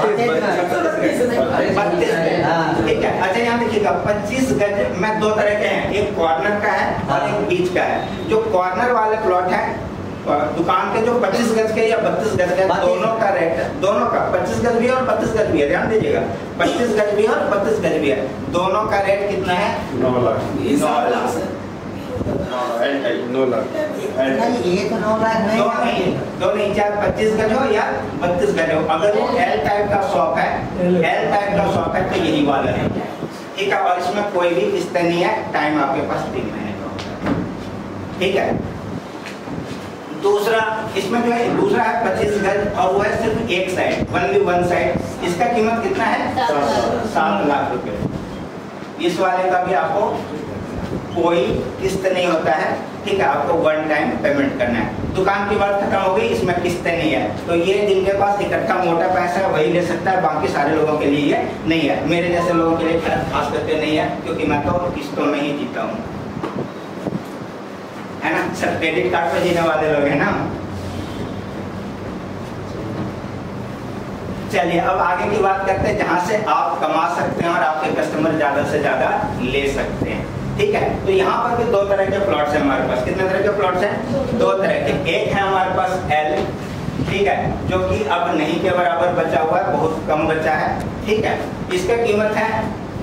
32 गज, ठीक है। अच्छा यहाँ देखिएगा, 25 गज में 2 तरह के हैं, एक कॉर्नर का है और एक बीच का है। जो कॉर्नर वाले प्लॉट है दुकान के, जो 25 गज के या 32 गज के, दोनों का रेट, दोनों का 25 गज भी है और 32 गज भी है, ध्यान दीजिएगा। 25 गज भी है और 32 गज भी है, दोनों का रेट कितना है? 9 लाख। 9 लाख। 9 लाख। ये तो 9 लाख नहीं, दो नहीं, चाहे 25 गज हो या 32 गज हो। अगर वो एल टाइप का शॉप है, एल टाइप का शॉप है तो यही वाला है, ठीक है। और इसमें कोई भी किस्त नहीं है, टाइम आपके पास 3 महीने का होता है, ठीक है। दूसरा इसमें जो है, दूसरा है 25 गज और वो है सिर्फ एक साइड, ओनली वन साइड। इसका कीमत कितना है? 7 लाख रुपए। इस वाले का भी आपको कोई किस्त नहीं होता है, ठीक है। आपको 1 टाइम पेमेंट करना है। दुकान की बात खत्म हो गई, इसमें किस्तें नहीं है। तो ये जिनके पास इकट्ठा मोटा पैसा है वही ले सकता है, बाकी सारे लोगों के लिए ये नहीं है। मेरे जैसे लोगों के लिए खास करके नहीं है, क्योंकि मैं तो किस्तों में ही जीता हूँ, है ना। सब क्रेडिट कार्ड पे जीने वाले लोग हैं ना। चलिए अब आगे की बात करते हैं जहां से आप कमा सकते हैं और आपके कस्टमर ज्यादा से ज्यादा ले सकते हैं। ठीक है, तो यहाँ पर भी दो तरह के प्लॉट्स हैं हमारे पास। कितने तरह के प्लॉट्स हैं? दो तरह के। एक है हमारे पास एल, ठीक है, जो कि अब नहीं के बराबर बचा हुआ है, बहुत कम बचा है। ठीक है, इसका कीमत है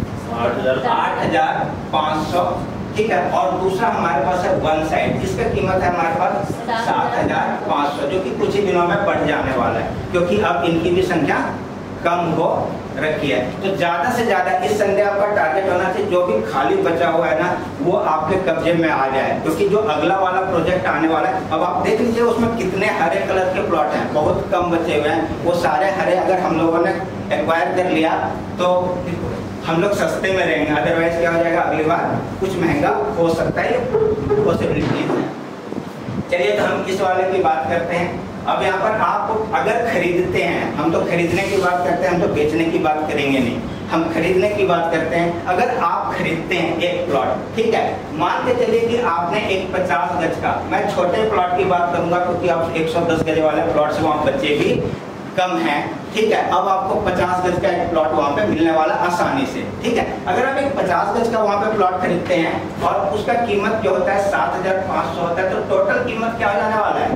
8,500। ठीक है, और दूसरा हमारे पास है वन साइड, इसका कीमत है हमारे पास 7,500, जो कि कुछ ही दिनों में बढ़ जाने वाला है क्योंकि अब इनकी भी संख्या कम हो रखी है। तो ज्यादा से ज्यादा इस संडे आपका टारगेट होना चाहिए जो भी खाली बचा हुआ है ना वो आपके कब्जे में आ जाए, क्योंकि जो अगला वाला प्रोजेक्ट आने वाला है, अब आप देख लीजिए उसमें कितने हरे कलर के प्लॉट हैं, बहुत कम बचे हुए हैं। वो सारे हरे अगर हम लोगों ने एक्वायर कर लिया तो हम लोग सस्ते में रहेंगे, अदरवाइज क्या हो जाएगा अगली बार कुछ महंगा हो सकता है, पॉसिबिलिटीज है। चलिए तो हम इस वाले की बात करते हैं। अब यहाँ पर आप अगर खरीदते हैं, हम तो खरीदने की बात करते हैं, हम तो बेचने की बात करेंगे नहीं, हम खरीदने की बात करते हैं। अगर आप खरीदते हैं एक प्लॉट, ठीक है, मान के चलिए कि आपने एक 50 गज का, मैं छोटे प्लॉट की बात करूंगा क्योंकि आप 110 गज वाले प्लॉट से वहाँ बच्चे भी कम हैं। ठीक है, अब आपको 50 गज का एक प्लॉट वहाँ पे मिलने वाला आसानी से। ठीक है, अगर आप एक 50 गज का वहाँ पे प्लॉट खरीदते हैं और उसका कीमत जो होता है 7,500 होता है, तो टोटल कीमत क्या हो जाने वाला है?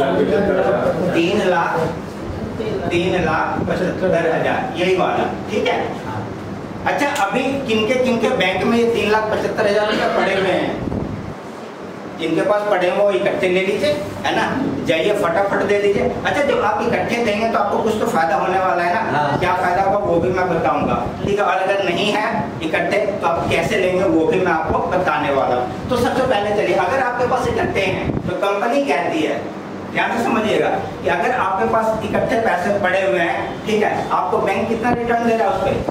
3,75,000, यही वाला। ठीक है, अच्छा अभी किनके बैंक में ये 3,75,000 रुपये पड़े हुए हैं? जिनके पास पड़े हैं वो इकट्ठे ले लीजिए, है ना, जाइए फटाफट दे दीजिए। अच्छा जब आप इकट्ठे देंगे तो आपको कुछ तो फायदा होने वाला है ना, क्या फायदा होगा वो भी मैं बताऊंगा। ठीक है, और अगर नहीं है इकट्ठे तो आप कैसे लेंगे वो भी मैं आपको बताने वाला हूँ। तो सबसे पहले चलिए, अगर आपके पास इकट्ठे हैं तो कंपनी कहती है, ध्यान से समझिएगा, कि अगर आपके पास इकट्ठे पैसे पड़े हुए हैं, ठीक है, आपको बैंक कितना रिटर्न दे रहा है उस पर?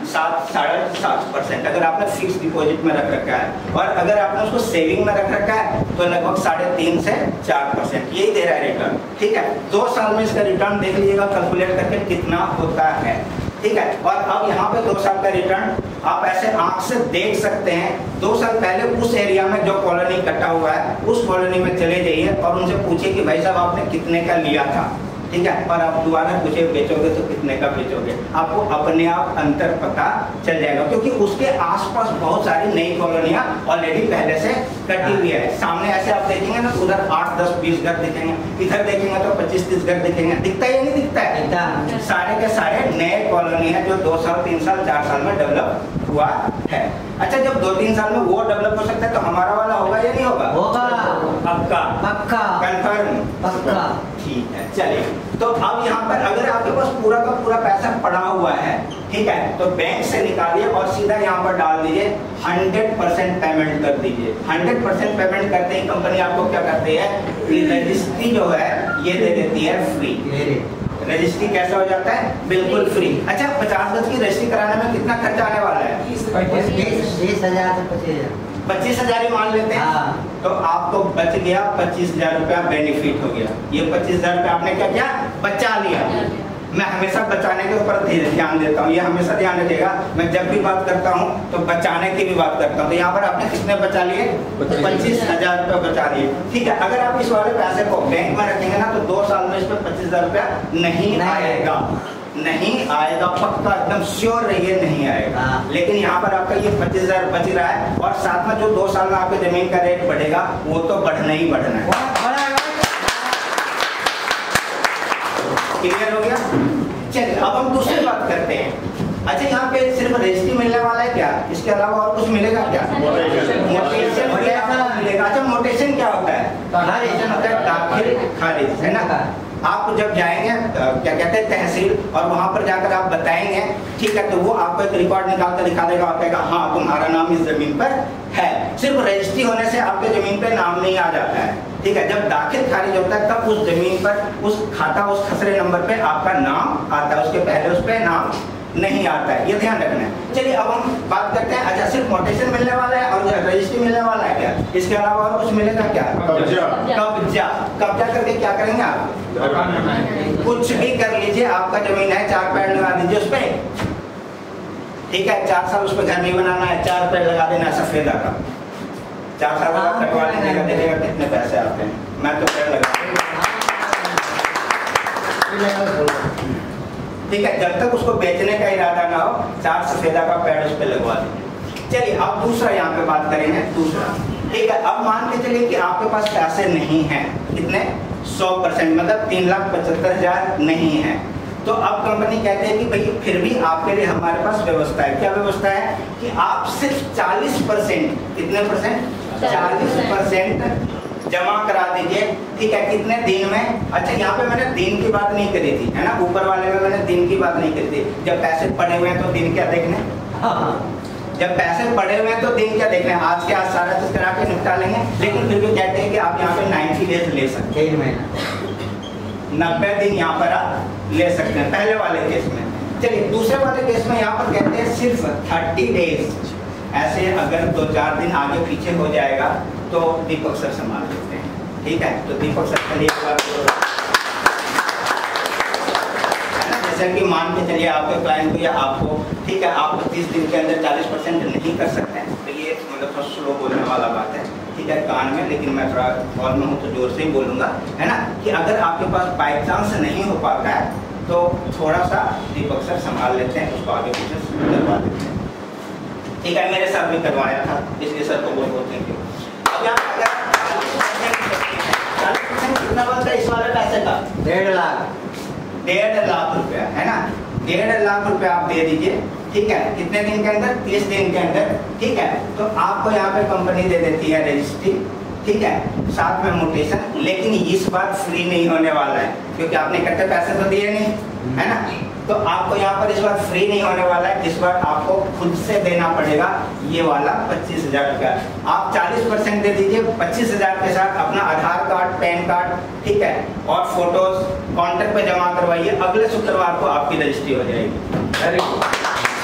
7.5%। अगर आपने फिक्स डिपॉजिट में रख रखा है और अगर आपने उसको सेविंग में रख रखा है तो लगभग 3.5 से 4% यही दे रहा है रिटर्न। ठीक है, 2 साल में इसका रिटर्न देख लीजिएगा कैलकुलेट करके कितना होता है। ठीक है, और अब यहाँ पे 2 साल का रिटर्न आप ऐसे आंख से देख सकते हैं। 2 साल पहले उस एरिया में जो कॉलोनी कटा हुआ है उस कॉलोनी में चले जाइए और उनसे पूछिए कि भाई साहब आपने कितने का लिया था। ठीक है, और आप दोबारा पूछे बेचोगे तो कितने का बेचोगे, आपको अपने आप अंतर पता चल जाएगा, क्योंकि उसके आसपास बहुत सारी नई कॉलोनियां ऑलरेडी पहले से कटी हुई है। सामने ऐसे आप देखेंगे ना तो उधर 8, 10, 20 घर दिखेंगे, इधर देखेंगे तो 25, 30 घर दिखेंगे। दिखता है या नहीं दिखता है? सारे के सारे नए कॉलोनी है जो 2 साल, 3 साल, 4 साल में डेवलप हुआ है। अच्छा जब 2-3 साल में वो डेवलप हो सकता है तो हमारा वाला होगा या नहीं होगा? होगा, पक्का पक्का, कंफर्म, पक्का। ठीक है, चलिए तो अब यहाँ पर अगर आपके पास पूरा का पूरा पैसा पड़ा हुआ है, ठीक है, तो बैंक से निकालिए और सीधा यहाँ पर डाल दीजिए, 100% पेमेंट कर दीजिए। 100% पेमेंट करते ही कंपनी आपको क्या करती है, रजिस्ट्री जो है ये दे देती है फ्री। रजिस्ट्री कैसा हो जाता है? बिल्कुल फ्री। अच्छा 50 गज की रजिस्ट्री कराने में कितना खर्चा आने वाला है? 20,000 से 25,000। 25,000 ही मान लेते हैं। तो आपको बच गया 25,000 रुपया, बेनिफिट हो गया। ये 25,000 रुपया आपने क्या किया? बचा लिया। मैं हमेशा बचाने के ऊपर ध्यान देता हूँ, ये हमेशा ध्यान रखिएगा। मैं जब भी बात करता हूँ तो बचाने की भी बात करता हूँ। तो यहाँ पर आपने कितने बचा लिए? 25,000 रुपये बचा लिए। ठीक है, अगर आप इस वाले पैसे को बैंक में रखेंगे ना तो 2 साल में इस पर 25,000 रुपया नहीं आएगा, नहीं आएगा, पक्का एकदम श्योर रहिए नहीं आएगा। लेकिन यहाँ पर आपका ये 25,000 बच रहा है और साथ में जो 2 साल में आपकी जमीन का रेट बढ़ेगा वो तो बढ़ना ही बढ़ना है। क्लियर हो गया? चलिए अब हम दूसरी बात करते हैं। अच्छा यहाँ पे सिर्फ रजिस्ट्री मिलने वाला है क्या? इसके अलावा और कुछ मिलेगा क्या? मोटेशन मिलेगा। अच्छा मोटेशन क्या होता है? मोटेशन होता है दाखिल खारिज, है ना। आप जब जाएंगे क्या कहते हैं तहसील और वहां पर जाकर आप बताएंगे, ठीक है, तो वो आपको एक रिकॉर्ड निकाल कर दिखा देगा, आप कहेगा हाँ तुम्हारा नाम इस जमीन पर है। सिर्फ रजिस्ट्री होने से आपके जमीन पे नाम नहीं आ जाता है। ठीक है, जब दाखिल खारिज होता है तब उस जमीन पर उस खाता उस खसरे नंबर पे आपका नाम आता है, उसके पहले उस पे नाम नहीं आता है, ये ध्यान रखना है। चलिए अब हम बात करते हैं। अच्छा सिर्फ मोटेशन मिलने वाला है और रजिस्ट्री मिलने वाला है क्या? इसके अलावा और कुछ मिलेगा क्या? कब्जा। कब्जा करके क्या करेंगे आप? कुछ भी कर लीजिए, आपका जमीन है, 4 पेड़ लगा दीजिए उस पर। ठीक है, 4 साल उस पर घर नहीं बनाना है, 4 पेड़ लगा देना है सफेदा का। 4 साल बाद कटवा लीजिएगा, देखिएगा कितने पैसे आते हैं। मैं तो पेड़ लगा। ठीक है, जब तक उसको बेचने का इरादा ना हो 4 सफेदा का पैड उस पर लगवा दीजिए। चलिए अब दूसरा यहाँ पे बात करेंगे, दूसरा ठीक है। अब मान के चलिए कि आपके पास पैसे नहीं हैं, कितने 100% मतलब 3,75,000 नहीं है, तो अब कंपनी कहते हैं कि भाई फिर भी आपके लिए हमारे पास व्यवस्था है। क्या व्यवस्था है कि आप सिर्फ 40%, कितने परसेंट, 40% जमा करा दीजिए, ठीक है, कितने दिन में। अच्छा यहाँ पे मैंने दिन की बात नहीं करी थी, है ना, ऊपर वाले में मैंने दिन की बात नहीं करी थी। जब पैसे पड़े हुए हैं तो दिन क्या देखने, जब पैसे पड़े हुए हैं तो दिन क्या देखना है, आज के आज सारा चीज करा के निपटा लेंगे। लेकिन फिर भी कहते हैं कि आप यहाँ पे 90 डेज ले सकते हैं, 90 दिन यहाँ पर आप ले सकते हैं, पहले वाले केस में। चलिए दूसरे वाले केस में यहाँ पर कहते हैं सिर्फ 30 डेज। ऐसे अगर 2-4 दिन आगे पीछे हो जाएगा तो दीपक सर संभाल लेते हैं, ठीक है। तो दीपक सर के लिए जैसे कि मान के चलिए आपके क्लाइंट को या आपको, ठीक है, आप 30 दिन के अंदर 40% नहीं कर सकते हैं, तो ये मतलब थोड़ा स्लो बोलने वाला बात है, ठीक है, कान में, लेकिन मैं थोड़ा हॉल में हूँ तो जोर से ही बोलूँगा, है ना, कि अगर आपके पास बाई चांस नहीं हो पाता है तो थोड़ा सा दीपक सर संभाल लेते हैं, उसको आगे पीछे करवा देते हैं, ठीक है। मेरे साथ भी करवाया था, इसलिए सर को बहुत बहुत थैंक यू। अब यहाँ पर 40% कितना बनता है इस वाले पैसे का, 1.5 लाख, 1.5 लाख रुपया, है ना, 1.5 लाख रुपया आप दे दीजिए, ठीक है, कितने दिन के अंदर, 30 दिन के अंदर, ठीक है। तो आपको यहाँ पे कंपनी दे देती है रजिस्ट्री, ठीक है, साथ में मोटेशन, लेकिन इस बार फ्री नहीं होने वाला है, क्योंकि आपने इकट्ठे पैसे तो दिए नहीं, है ना, तो आपको यहाँ पर इस बार फ्री नहीं होने वाला है, इस बार आपको खुद से देना पड़ेगा ये वाला 25,000 रुपया। आप 40% दे दीजिए, 25,000 के साथ अपना आधार कार्ड, पैन कार्ड, ठीक है, और फोटोज काउंटर पे जमा करवाइए, अगले शुक्रवार को आपकी रजिस्ट्री हो जाएगी।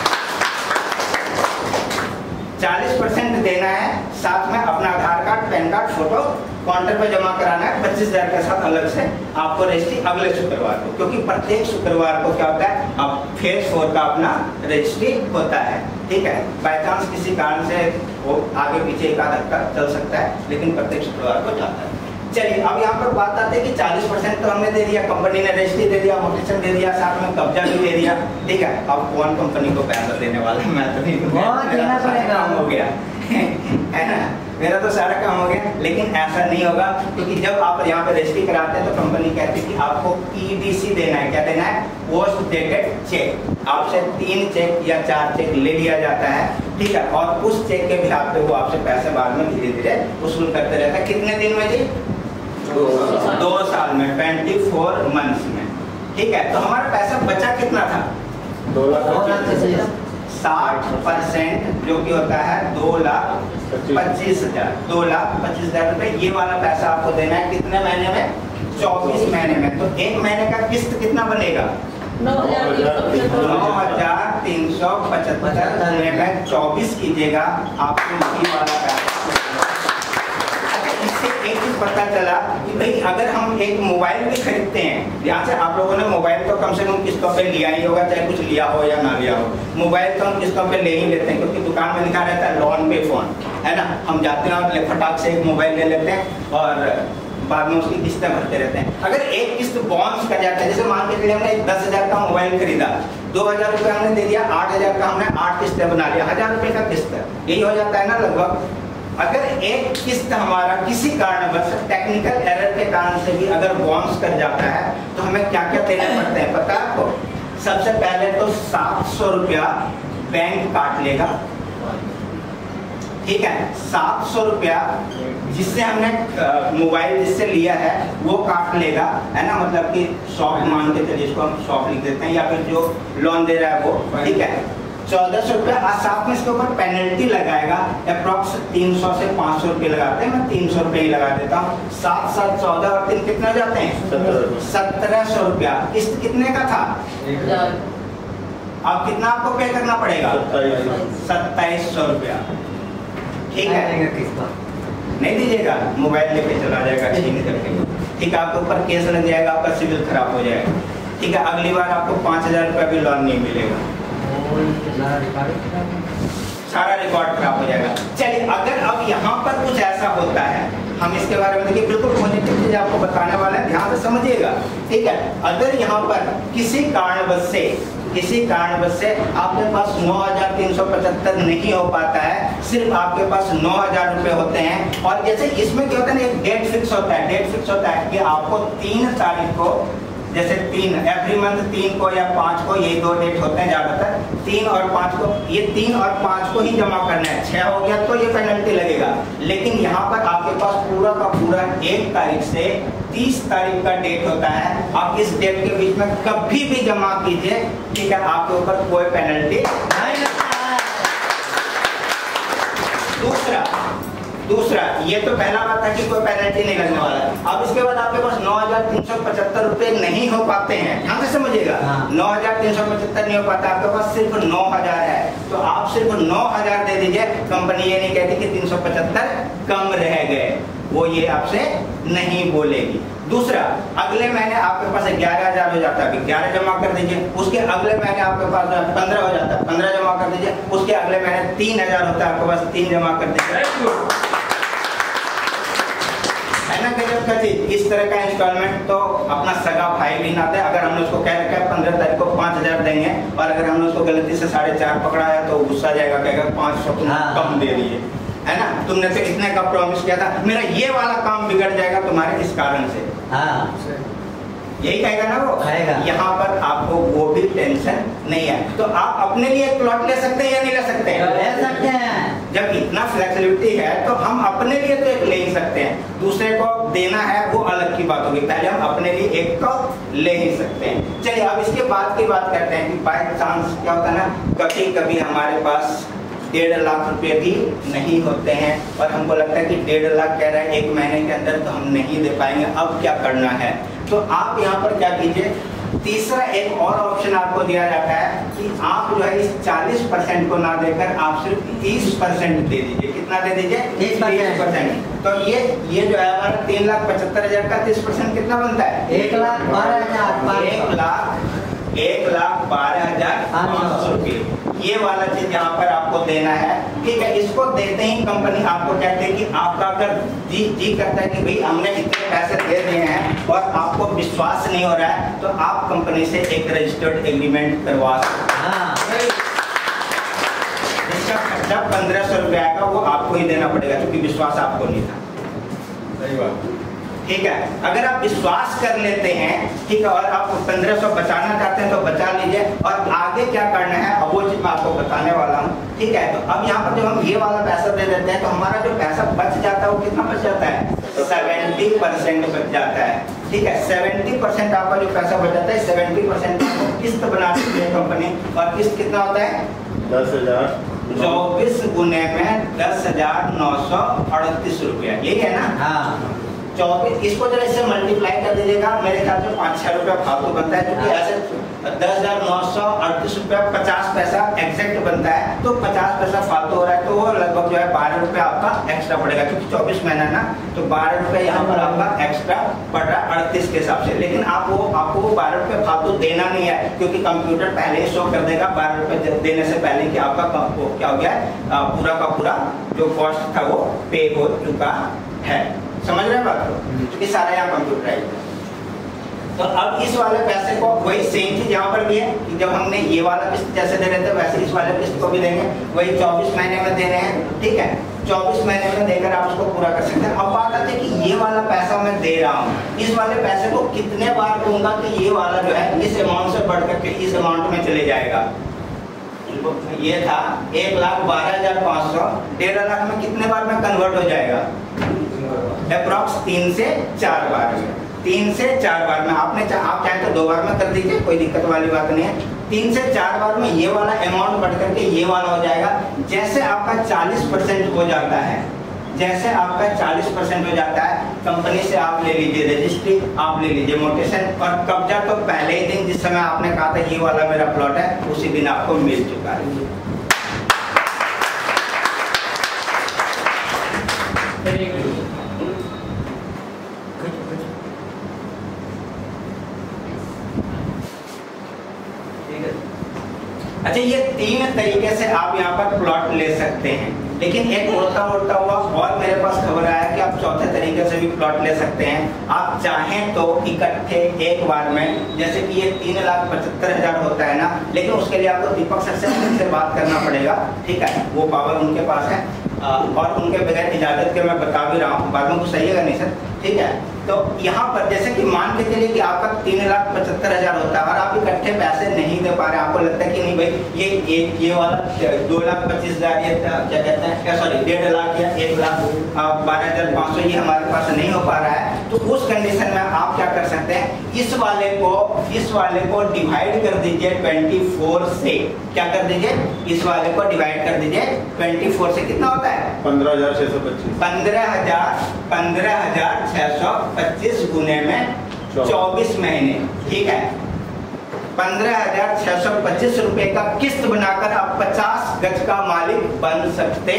40% देना है, साथ में अपना Aadhaar card, PAN card, photo counter पे जमा कराना है, 25,000 के साथ अलग से आपको रजिस्ट्री अगले शुक्रवार को, क्योंकि प्रत्येक शुक्रवार को क्या होता है, अब फेज 4 का अपना रजिस्ट्री होता है, ठीक है। बाय चांस किसी कारण से वो आगे पीछे एक आध हफ्ता चल सकता है, लेकिन प्रत्येक शुक्रवार को जाता है। चलिए अब यहाँ पर बात आती है कि 40% तो हमने दे दिया, कंपनी ने रजिस्ट्री दे दिया, मोटेशन दे दिया, साथ में कब्जा भी दे दिया, ठीक है। अब कौन कंपनी को पैसा देने वाला है, मैं तो नहीं दूंगा, काम हो गया है ना, मेरा तो सारा काम हो गया। लेकिन ऐसा नहीं होगा, क्योंकि जब आप यहाँ पे रजिस्ट्री कराते हैं तो कंपनी कहती है कि आपको PDC देना है, क्या देना है, पोस्ट डेटेड चेक। आपसे 3 चेक या 4 चेक ले लिया जाता है, ठीक है, और उस चेक के बिहाफ पे वो आपसे पैसे बाद में धीरे धीरे वसूल करते रहता है। कितने दिन में जी, 2 साल में, 24 मंथ्स में, ठीक है। तो हमारा पैसा बचा कितना था, 2,25,000, 60% जो कि होता है 2,25,000, 2,25,000 रुपए। ये वाला पैसा आपको देना है कितने महीने में, 24 महीने में। तो एक महीने का किस्त कितना बनेगा, 9,375 24 कीजिएगा, आपको ये वाला पैसा। इससे एक चीज पता चला कि भाई अगर हम एक मोबाइल भी खरीदते हैं, यहाँ से आप लोगों ने मोबाइल तो कम से कम किस्तों पे लिया ही होगा, चाहे कुछ लिया हो या ना लिया हो, मोबाइल तो हम किस्तों पे ले ही लेते हैं, क्योंकि दुकान में लिखा रहता है लोन पे फोन, है ना। हम जाते हैं और फटाक से एक मोबाइल ले लेते हैं और बाद में उसकी किस्तें भरते रहते हैं। अगर एक किस्त बाउंस कर जाता है, जैसे मान के चलिए हमने 10,000 का मोबाइल खरीदा, 2,000 रुपये हमने दे दिया, 8,000 का हमने 8 किस्तें बना लिया, 1,000 रुपये का किस्त, यही हो जाता है ना लगभग। अगर एक किस्त हमारा किसी कारणवश टेक्निकल एरर के कारण से भी अगर बाउंस कर जाता है तो हमें क्या क्या देने पड़ते हैं पता है आपको। सबसे पहले तो 700 रुपया बैंक काट लेगा, ठीक है, 700 रुपया जिससे हमने मोबाइल जिससे लिया है वो काट लेगा, है ना, मतलब कि शॉप मान के चलिए, इसको हम शॉप लिख देते हैं, या फिर जो लोन दे रहा है वो, ठीक है, 1,400 रुपया। साथ में इसके ऊपर पेनल्टी लगाएगा, अप्रॉक्स 300 से 500 रुपये लगाते हैं, मैं 300 रुपये ही लगा देता हूँ। 7 7 14 और 3 कितने हो जाते हैं, 1,700 रुपया। किस्त कितने का था, अब कितना आपको पे करना पड़ेगा, 2,700 रुपया, ठीक है। नहीं दीजिएगा, मोबाइल लेके चला जाएगा छीन करके, ठीक है, आपके ऊपर केस लग जाएगा, आपका सिविल खराब हो जाएगा, ठीक है। अगली बार आपको 5,000 रुपया भी लोन नहीं मिलेगा। सारा रिकॉर्ड खराब हो जाएगा। चलिए अगर अब यहाँ पर कुछ ऐसा होता है, हम इसके बारे में देखिए बिल्कुल पॉजिटिव चीज आपको बताने वाले हैं, ध्यान से समझिएगा, ठीक है। अगर यहाँ पर किसी कारणवश से आपके पास 9,375 नहीं हो पाता है, सिर्फ आपके पास 9,000 रुपए होते हैं, और जैसे इसमें क्या होता है ना, एक डेट फिक्स होता है कि आपको 3 तारीख को, जैसे 3 एवरी मंथ 3 को या 5 को, ये 2 डेट होते हैं ज्यादातर, 3 और 5 को, ये 3 और 5 को ही जमा करना है। 6 हो गया तो ये पेनल्टी लगेगा। लेकिन यहाँ पर आपके पास पूरा का पूरा 1 तारीख से 30 तारीख का डेट होता है। आप इस डेट के बीच में कभी भी जमा कीजिए, ठीक है, आपके ऊपर कोई पेनल्टी नहीं लगता है। दूसरा ये तो पहला बात है कि कोई पेनल्टी नहीं लगने वाला है। अब इसके बाद आपके पास 9,375 रुपए नहीं हो पाते हैं, ध्यान से समझिएगा। 9,375 नहीं हो पाता, आपके पास सिर्फ 9,000 है, तो आप सिर्फ 9,000 दे दीजिए। कंपनी ये नहीं कहती कि 375 कम रह गए, वो ये आपसे नहीं बोलेगी। दूसरा, अगले महीने आपके पास 11,000 हो जाता है, अभी 11 जमा कर दीजिए। उसके अगले महीने आपके पास 15 हो जाता है, 15 जमा कर दीजिए। उसके अगले महीने 3,000 होता है, आपके पास 3 जमा कर दीजिए। है ना गजब का चीज। इस तरह का इंस्टॉलमेंट तो अपना सगा भाई भी ना दे। अगर हमने उसको कह रखा है 15 तारीख को 5,000 देंगे, और अगर हमने उसको गलती से 4.5 पकड़ाया तो गुस्सा जाएगा, कहेगा 500 कम दे दिए, है ना, तुमने तो इतने का प्रॉमिस किया था, मेरा ये वाला काम बिगड़ जाएगा तुम्हारे इस कारण से। यही कहेगा ना वो, यहाँ पर आपको वो भी टेंशन नहीं है। तो आप अपने लिए एक प्लॉट ले सकते हैं या नहीं ले सकते हैं? ले सकते हैं। जब इतना फ्लेक्सिबिलिटी है तो हम अपने लिए तो एक ले ही सकते हैं, दूसरे को देना है वो अलग की बात होगी, पहले हम अपने लिए एक को ले ही सकते हैं। चलिए अब इसके बाद की बात करते हैं कि बाय चांस क्या होता है ना, कभी कभी हमारे पास 1.5 लाख रुपए भी नहीं होते हैं, और हमको लगता है कि 1.5 लाख कह रहा है 1 महीने के अंदर, तो हम नहीं दे पाएंगे, अब क्या करना है? तो आप यहाँ पर क्या कीजिए, तीसरा एक और ऑप्शन आपको दिया जाता है कि आप जो है इस 40% को ना देकर आप सिर्फ 30% दे दीजिए। कितना दे दीजिए? 30%। तो ये जो है हमारा 3,75,000 का 30% कितना बनता है? 1,12,500 रुपये। ये वाला चीज यहाँ पर आपको देना है, ठीक है। इसको देते ही कंपनी आपको कहते हैं कि आपका अगर जी करता है कि भाई हमने इतने पैसे दे दिए हैं और आपको विश्वास नहीं हो रहा है, तो आप कंपनी से एक रजिस्टर्ड एग्रीमेंट करवा सकते हैं। इसका खर्चा 1,500 रुपये आएगा, वो आपको ही देना पड़ेगा क्योंकि विश्वास आपको नहीं था। सही बात, ठीक है। अगर आप विश्वास कर लेते हैं, ठीक है, और आप 1,500 बचाना चाहते हैं तो बचा लीजिए, और आगे क्या करना है अब वो चीज मैं आपको बताने वाला हूँ, ठीक है। तो अब यहाँ पर जब हम ये वाला पैसा दे देते हैं तो हमारा जो पैसा बच जाता है वो कितना बच जाता है? 70% बच जाता है, ठीक है। 70% आपका जो पैसा बच जाता है, 70% किस्त बना देती है कंपनी, और किस्त कितना होता है? 10,000। 24 गुने में 10,938 रुपया, यही है ना? हाँ। 24, इसको जरा इससे मल्टीप्लाई कर दीजिएगा, मेरे ख्याल से 5-6 रुपया फालतू बनता है, क्योंकि ऐसे 10,938 रुपया 50 पैसा एग्जैक्ट बनता है, तो 50 पैसा फालतू हो रहा है, तो वो लगभग जो है 12 रुपया आपका एक्स्ट्रा पड़ेगा, क्योंकि 24 महीना ना, तो 12 रुपया यहाँ पर आपका एक्स्ट्रा पड़ रहा है 38 के हिसाब से। लेकिन आपको वो 12 रुपये फालतू देना नहीं है, क्योंकि कंप्यूटर पहले ही शो कर देगा 12 रुपये देने से पहले कि आपका क्या हो गया, पूरा का पूरा जो कॉस्ट था वो पे हो चुका है। समझ रहे हैं बात को? क्योंकि सारा यहाँ कंप्यूटराइज है। तो अब इस वाले पैसे को वही सेम चीज यहाँ पर भी है कि जब हमने ये वाला किस्त जैसे दे रहे थे वैसे इस वाले किस्त को भी देंगे, वही 24 महीने में दे रहे हैं, ठीक है। 24 महीने में देकर आप उसको पूरा कर सकते हैं। अब बात आती है कि ये वाला पैसा मैं दे रहा हूँ, इस वाले पैसे को कितने बार दूंगा कि ये वाला जो है इस अमाउंट से बढ़ करके इस अमाउंट में चले जाएगा। ये था 1,12,500, 1.5 लाख में कितने बार में कन्वर्ट हो जाएगा? अप्रॉक्स 3 से 4 बार में। 3 से 4 बार में आप चाहे तो 2 बार में कर दीजिए, कोई दिक्कत वाली बात नहीं है। 3 से 4 बार में ये वाला अमाउंट बढ़ करके ये वाला हो जाएगा। जैसे आपका 40% हो जाता है, जैसे आपका 40% हो जाता है, कंपनी से आप ले लीजिए रजिस्ट्री, आप ले लीजिए मोटेशन, और कब्जा तो पहले ही दिन जिस समय आपने कहा था ये वाला मेरा प्लॉट है, उसी दिन आपको मिल चुका है। अच्छा, ये 3 तरीके से आप यहाँ पर प्लॉट ले सकते हैं। लेकिन एक उड़ता हुआ और मेरे पास खबर आया कि आप चौथे तरीके से भी प्लॉट ले सकते हैं। आप चाहें तो इकट्ठे एक बार में, जैसे कि ये 3,75,000 होता है ना, लेकिन उसके लिए आपको दीपक सर से बात करना पड़ेगा, ठीक है, वो पावर उनके पास है और उनके बगैर इजाजत के मैं बता भी रहा हूँ, बाद में कुछ सही है नहीं सर, ठीक है। तो यहाँ पर जैसे कि मान के चलिए कि आपका 3,75,000 होता है और आप इकट्ठे पैसे नहीं दे पा रहे, आपको लगता है कि नहीं भाई ये वाला 2,25,000 ये क्या कहते हैं, सॉरी 1.5 लाख या 1,12,500 ये हमारे पास नहीं हो पा रहा है, तो उस कंडीशन में आप क्या कर सकते हैं, इस वाले को डिवाइड कर दीजिए 24 से। क्या कर दीजिए, इस वाले को डिवाइड कर दीजिए 24 से। कितना होता है 15,625। 15,625 गुने में 24 महीने, ठीक है। 15,625 रुपए का किस्त बनाकर आप 50 गज का मालिक बन सकते।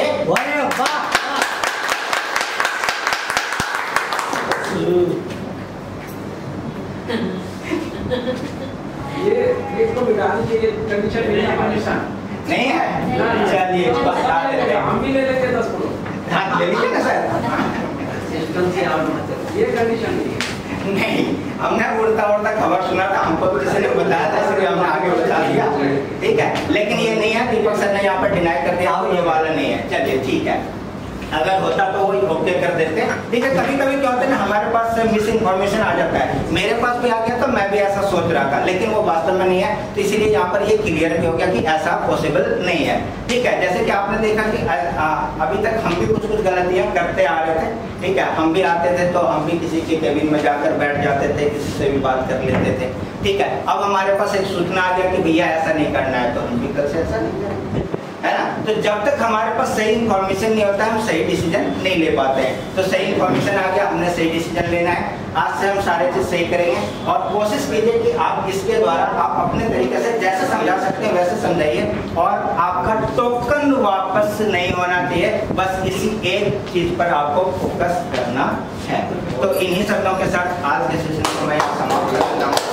ये तो बिगाड़ने के लिए कंडीशन नहीं है, चलिए बता देते हैं, हम भी ले लेते 10 करोड़। हाँ ले लीजिए ना सर, सिस्टम से ये कंडीशन नहीं, हमने उड़ता खबर सुना था, हमको भी किसी ने बताया था, इसलिए हमने आगे बता दिया, ठीक है। लेकिन ये नहीं है, दीपक सर ने यहाँ पर डिनाई कर दिया, ये वाला नहीं है। चलिए ठीक है, अगर होता तो वही ओके कर देते हैं, ठीक है। कभी कभी क्या होता है ना, हमारे पास से मिस इन्फॉर्मेशन आ जाता है, मेरे पास भी आ गया तो मैं भी ऐसा सोच रहा था, लेकिन वो वास्तव में नहीं है, तो इसीलिए यहाँ पर ये क्लियर भी हो गया कि ऐसा पॉसिबल नहीं है, ठीक है। जैसे कि आपने देखा कि अभी तक हम भी कुछ गलतियां करते आ रहे थे, ठीक है। हम भी आते थे तो हम भी किसी के केबिन में जाकर बैठ जाते थे, किसी से भी बात कर लेते थे, ठीक है। अब हमारे पास एक सूचना आ गया कि भैया ऐसा नहीं करना है, तो हम भी कल से ऐसा नहीं करेंगे, है ना। तो जब तक हमारे पास सही इन्फॉर्मेशन नहीं होता है, हम सही डिसीजन नहीं ले पाते हैं। तो सही इन्फॉर्मेशन आ गया, हमने सही डिसीजन लेना है, आज से हम सारे चीज सही करेंगे। और कोशिश कीजिए कि आप इसके द्वारा आप अपने तरीके से जैसे समझा सकते हैं वैसे समझाइए, और आपका टोकन वापस नहीं होना चाहिए, बस इसी एक चीज पर आपको फोकस करना है। तो इन्हीं शब्दों के साथ आज के सेशन को मैं समाप्त करता हूँ।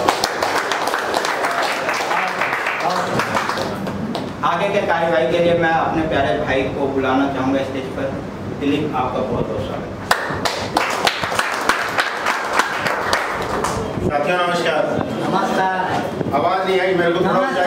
आगे के कार्यवाही के लिए मैं अपने प्यारे भाई को बुलाना चाहूंगा स्टेज पर। दिलीप, आपका बहुत बहुत स्वागत। साथियों नमस्कार। नमस्कार। आवाज नहीं आई मेरे को,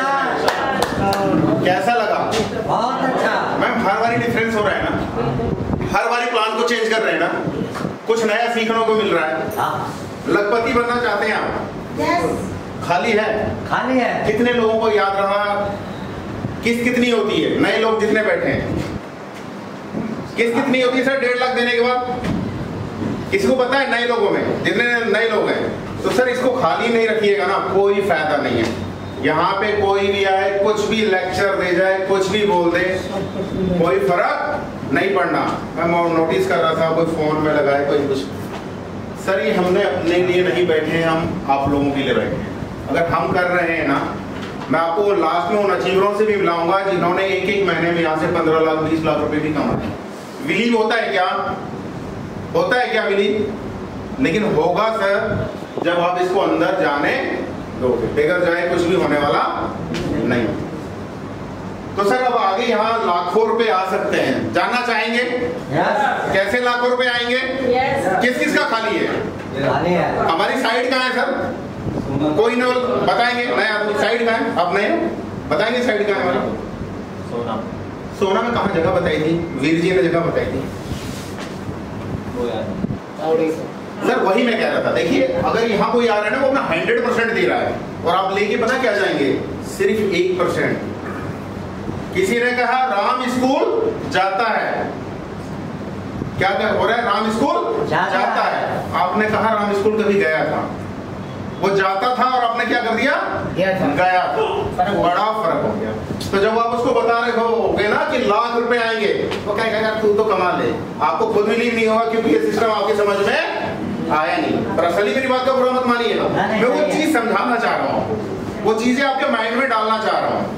कैसा लगा? बहुत अच्छा मैम, हर बारी डिफरेंस हो रहा है ना, हर बारी प्लान को चेंज कर रहे हैं ना, कुछ नया सीखने को मिल रहा है। लखपति बनना चाहते हैं आप? खाली है? खाली है। कितने लोगों को याद रहा किस कितनी होती है? नए लोग जितने बैठे हैं, किस कितनी होती है सर 1.5 लाख देने के बाद? किसी को पता है नए लोगों में जितने नए लोग हैं? तो सर इसको खाली नहीं रखिएगा ना, कोई फायदा नहीं है। यहाँ पे कोई भी आए, कुछ भी लेक्चर दे जाए, कुछ भी बोल दे, कोई फर्क नहीं पड़ना। मैं नोटिस कर रहा था, कोई फोन में लगाए, कोई कुछ। सर ये हमने अपने लिए नहीं बैठे हैं, हम आप लोगों के लिए बैठे हैं। अगर हम कर रहे हैं ना, मैं आपको लास्ट में उन अचीवरों से भी मिलाऊंगा जिन्होंने एक महीने में यहाँ से 15 लाख 20 लाख रुपए भी कमाए। बिलीव होता है क्या? होता है क्या बिलीव? लेकिन होगा सर जब आप इसको अंदर जाने दोगे, बगैर जाए कुछ भी होने वाला नहीं। तो सर अब आगे यहाँ लाखों रुपए आ सकते हैं, जानना चाहेंगे? कैसे लाखों रुपए आएंगे? किस किस का खाली है? हमारी साइड कहाँ है सर? कोई न बताएंगे? नए आदमी साइड कहाँ है? आप नए बताएंगे साइड कहाँ है हमारा? सोना में कहाँ जगह बताई थी? वीर जी ने जगह बताई थी सर, वही मैं कह रहा था। देखिए अगर यहाँ कोई आ रहा है ना, वो अपना 100% दे रहा है और आप लेके पता क्या जाएंगे? सिर्फ 1%। किसी ने कहा राम स्कूल जाता है, क्या हो रहा है? राम स्कूल जाता है। आपने कहा राम स्कूल कभी गया था? वो जाता था और आपने क्या कर दिया? गया था। बड़ा फर्क हो गया। तो जब आप उसको बता रहे होगे ना कि लाख रुपए आएंगे, तो क्या कहेगा? तू तो कमा ले। आपको खुद बिलीव नहीं होगा क्योंकि ये सिस्टम आपकी समझ में आया नहीं। पर असली मेरी बात का बुरा मत मानिएगा, मैं वो चीज समझाना चाह रहा हूँ, वो चीजें आपके माइंड में डालना चाह रहा हूँ।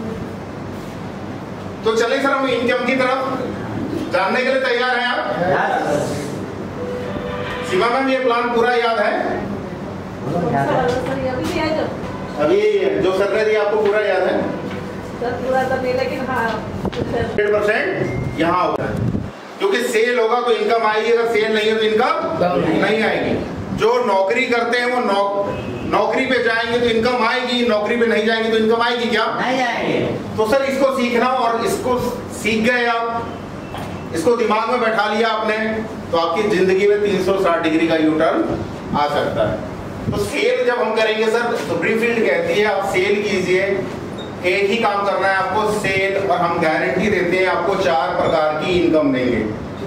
तो चले सर हम इनकम की तरफ जानने के लिए तैयार हैं आप? सीमा मैम ये प्लान पूरा याद है? अभी जो सर ने दिया आपको पूरा याद है? सर पूरा तो नहीं, लेकिन हाँ 100% यहाँ होगा, क्योंकि सेल होगा तो इनकम आएगी, अगर सेल नहीं है तो इनकम नहीं आएगी। जो नौकरी करते हैं वो नौकरी पे जाएंगे तो इनकम आएगी, नौकरी पे नहीं जाएंगे तो इनकम आएगी क्या? नहीं आएगी। तो सर इसको सीखना, और इसको सीख गए आप, इसको दिमाग में बैठा लिया आपने, तो आपकी जिंदगी में 360 डिग्री का यू टर्न आ सकता है। तो सेल जब हम करेंगे सर, सुप्रीम फील्ड कहती है आप सेल कीजिए, एक ही काम करना है आपको, सेल, और हम गारंटी देते हैं आपको 4 प्रकार की इनकम देंगे।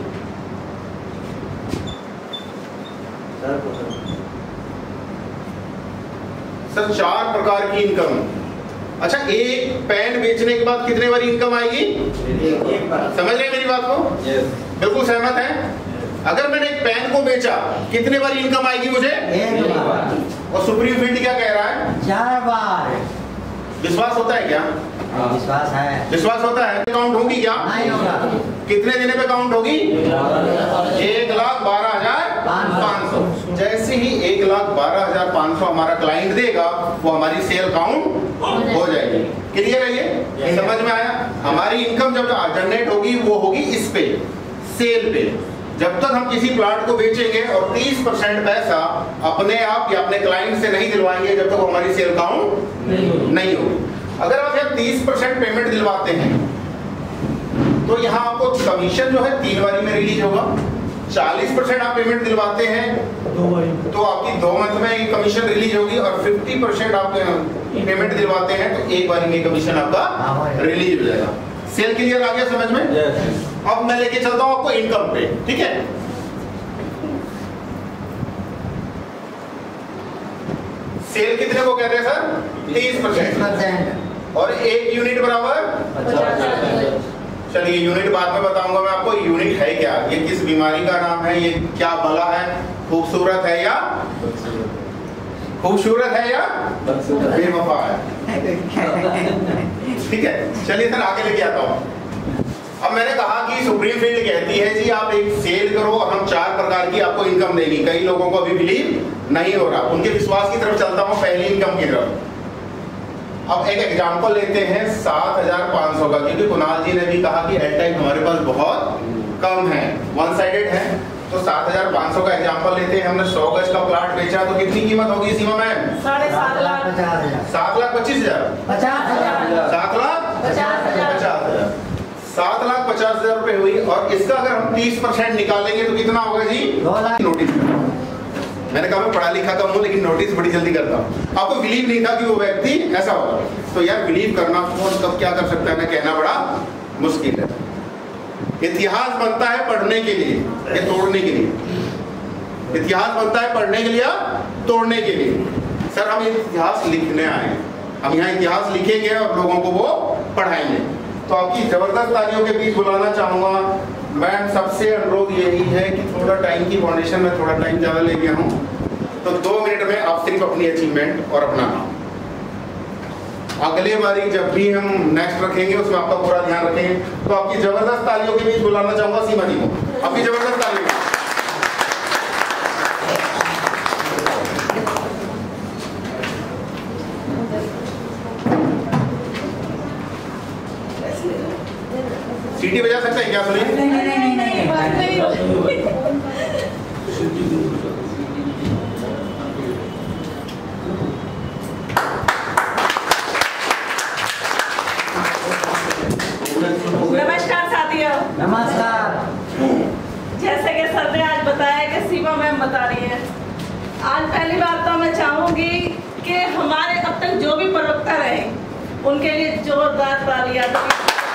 सर 4 प्रकार की इनकम। अच्छा, एक पेन बेचने के बाद कितने बार इनकम आएगी? समझ रहे हैं मेरी बात को? बिल्कुल सहमत है। अगर मैंने एक पेन को बेचा, कितने बार इनकम आएगी मुझे? 1 बार। और सुप्रीम फील्ड क्या कह रहा है? 4 बार। विश्वास होता है क्या? विश्वास है। विश्वास होता है। काउंट होगी क्या? नहीं होगा। कितने देने पे काउंट होगी? 1,12,500। जैसे ही 1,12,500 हमारा क्लाइंट देगा, वो हमारी सेल काउंट हो जाएगी। क्लियर है ये? समझ में आया? हमारी इनकम जब जनरेट होगी वो होगी इस पे, सेल पे। जब तक हम किसी प्लाट को बेचेंगे और 30% पैसा अपने आप या अपने क्लाइंट से नहीं दिलवाएंगे, जब तक वो हमारी सेल काउंट नहीं होगी। अगर आप यहाँ 30% पेमेंट दिलवाते हैं तो यहाँ आपको कमीशन जो है 3 बारी में रिलीज होगा। 40% आप पेमेंट दिलवाते हैं तो आपकी 2 मंथ में कमीशन रिलीज होगी, और 50% आप पेमेंट दिलवाते हैं तो 1 बारी में कमीशन आपका रिलीज हो जाएगा। सेल क्लियर आ गया समझ में? अब मैं लेके चलता हूं आपको इनकम पे, ठीक है? सेल कितने को कहते हैं सर? 30%। और 1 यूनिट बराबर 50। चलिए यूनिट बाद में बताऊंगा मैं आपको। यूनिट है क्या, ये किस बीमारी का नाम है, ये क्या बला है, खूबसूरत है या बेवफा है? ठीक है, चलिए सर आगे लेके आता हूँ। अब मैंने कहा कि सुप्रीम फील्ड कहती है जी आप एक सेल करो और हम 4 प्रकार की आपको इनकम देंगे। कई लोगों को अभी बिलीव नहीं हो रहा, उनके विश्वास की तरफ चलता हूँ, पहली इनकम की तरफ। अब एक एग्जांपल लेते हैं 7,500 का, क्योंकि कुणाल जी ने भी कहा कि एट टाइम हमारे पास बहुत कम है, वन साइडेड है। तो 7,500 का एग्जांपल लेते हैं। हमने 100 गज का प्लाट बेचा तो कितनी कीमत होगी सीमा मैम? 7.5 लाख। 7,25,000। 7,50,000। 7,50,000 रुपए हुई। और इसका अगर हम 30% निकालेंगे तो कितना होगा जी? 2 लाख। नोटिस मैंने कहा मैं पढ़ा लिखा कम हूं, लेकिन नोटिस बड़ी जल्दी करता हूं। आपको बिलीव नहीं था कि वो व्यक्ति ऐसा होगा, तो यार बिलीव करना कौन कब क्या कर सकता है, मैं कहना बड़ा मुश्किल है। इतिहास बनता है पढ़ने के लिए, ये तोड़ने के लिए। इतिहास बनता है पढ़ने के लिए, तोड़ने के लिए। सर हम इतिहास लिखने आए, हम यहाँ इतिहास लिखेंगे और लोगों को वो पढ़ाएंगे। तो आपकी जबरदस्त तालियों के बीच बुलाना चाहूंगा। मैम सबसे अनुरोध यही है कि थोड़ा टाइम की फाउंडेशन में थोड़ा टाइम ज़्यादा ले गया हूँ, तो 2 मिनट में आप सिर्फ अपनी अचीवमेंट और अपना नाम। अगले बारी जब भी हम नेक्स्ट रखेंगे उसमें आपका पूरा ध्यान रखेंगे। तो आपकी जबरदस्त तालियों के बीच बुलाना चाहूंगा सीमा जी को, आपकी जबरदस्त तालियों। सीटी बजा सकते हैं क्या? सुनिए। नमस्कार साथियों। नमस्कार। जैसे कि सर ने आज बताया कि सीमा मैम बता रही है, आज पहली बात तो मैं चाहूंगी कि हमारे अब तक जो भी प्रवक्ता रहे उनके लिए जोरदार तालियां दें।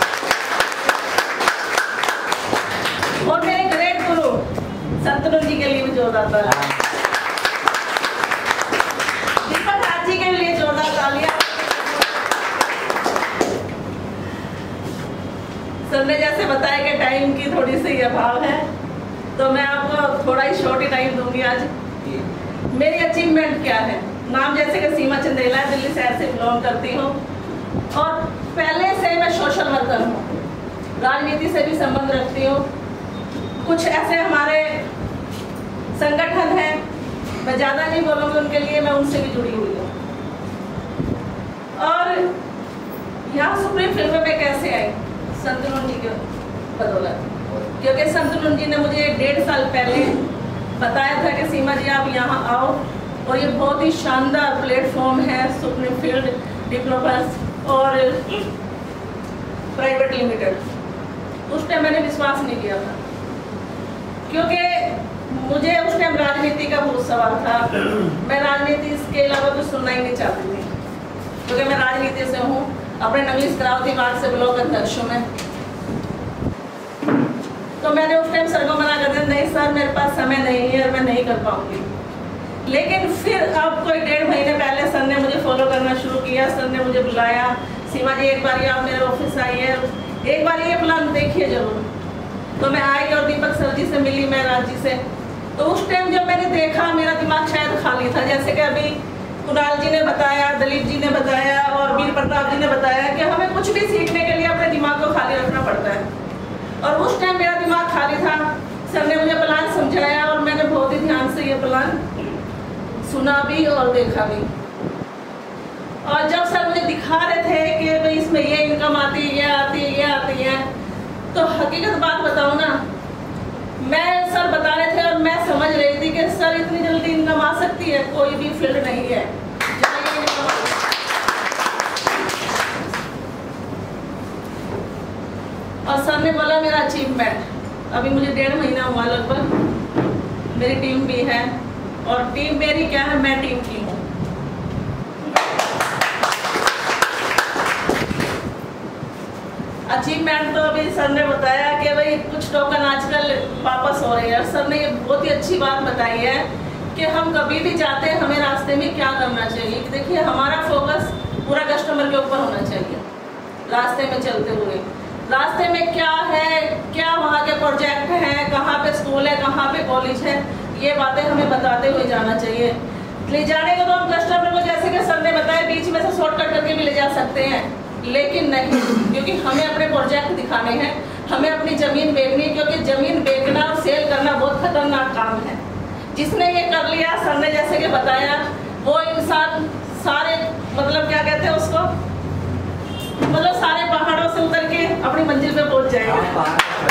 और मेरे ग्रेट गुरु संतनु जी के लिए भी जोरदार तालियां, दीपक राज जी के लिए जोरदार तालियां। सर ने जैसे बताया कि टाइम की थोड़ी सी अभाव है, तो मैं आपको थोड़ा ही शॉर्ट ही टाइम दूंगी। आज मेरी अचीवमेंट क्या है, नाम जैसे कि सीमा चंदेला है, दिल्ली शहर से बिलोंग करती हूँ और पहले से मैं सोशल वर्कर हूँ, राजनीति से भी संबंध रखती हूँ। कुछ ऐसे हमारे संगठन हैं, मैं ज़्यादा नहीं बोलूँगी उनके लिए, मैं उनसे भी जुड़ी हुई हूँ। और यहाँ सुप्रीम फील्ड में मैं कैसे आई? संतुलन जी के बदौलत, क्योंकि संतुलन जी ने मुझे 1.5 साल पहले बताया था कि सीमा जी आप यहाँ आओ और ये बहुत ही शानदार प्लेटफॉर्म है सुप्रीम फील्ड डेवलपर्स और प्राइवेट लिमिटेड। उस टाइम मैंने विश्वास नहीं किया था, क्योंकि मुझे उस टाइम राजनीति का बहुत सवाल था। मैं राजनीति इसके अलावा कुछ सुनना ही नहीं चाहती थी, क्योंकि मैं राजनीति से हूँ, अपने नवीस करावती वार्ड से ब्लॉक अध्यक्ष हूँ मैं। तो मैंने उस टाइम सर को मना कर दिया, नहीं सर मेरे पास समय नहीं है और मैं नहीं कर पाऊंगी। लेकिन फिर अब कोई 1.5 महीने पहले सर ने मुझे फॉलो करना शुरू किया। सर ने मुझे बुलाया, सीमा जी एक बार आप मेरे ऑफिस आइए, एक बार ये प्लान देखिए जरूर। तो मैं आई और दीपक सर जी से मिली, मैं राज जी से। तो उस टाइम जब मैंने देखा मेरा दिमाग शायद खाली था, जैसे कि अभी कुणाल जी ने बताया, दलीप जी ने बताया और वीर प्रताप जी ने बताया कि हमें कुछ भी सीखने के लिए अपने दिमाग को खाली रखना पड़ता है। और उस टाइम मेरा दिमाग खाली था। सर ने मुझे प्लान समझाया और मैंने बहुत ही ध्यान से ये प्लान सुना भी और देखा भी। और जब सर मुझे दिखा रहे थे कि भाई इसमें ये इनकम आती है, ये आती है, ये आती है, तो हकीकत बात बताऊं ना, मैं सर बता रहे थे और मैं समझ रही थी कि सर इतनी जल्दी इनकम आ सकती है, कोई भी फील्ड नहीं है जहाँ ये इनकम आ सकती है। और सर ने बोला मेरा अचीवमेंट, अभी मुझे 1.5 महीना हुआ लगभग, मेरी टीम भी है और टीम मेरी क्या है, मैं टीम की हूँ। अचीवमेंट तो अभी सर ने बताया कि भाई कुछ टोकन आजकल वापस हो रहे हैं। सर ने ये बहुत ही अच्छी बात बताई है कि हम कभी भी जाते हैं हमें रास्ते में क्या करना चाहिए। देखिए हमारा फोकस पूरा कस्टमर के ऊपर होना चाहिए। रास्ते में चलते हुए रास्ते में क्या है, क्या वहाँ के प्रोजेक्ट हैं, कहाँ पे स्कूल है, कहाँ पे कॉलेज है, ये बातें हमें बताते हुए जाना चाहिए। ले जाने को तो हम कस्टमर को जैसे कि सर ने बताया बीच में से शॉर्टकट करके भी ले जा सकते हैं, लेकिन नहीं, क्योंकि हमें अपने प्रोजेक्ट दिखाने हैं, हमें अपनी जमीन बेचनी है, क्योंकि जमीन बेचना और सेल करना बहुत खतरनाक काम है। जिसने ये कर लिया, सर ने जैसे कि बताया, वो इंसान सारे मतलब क्या कहते हैं उसको, मतलब सारे पहाड़ों से उतर के अपनी मंजिल पे पहुंच जाएगा।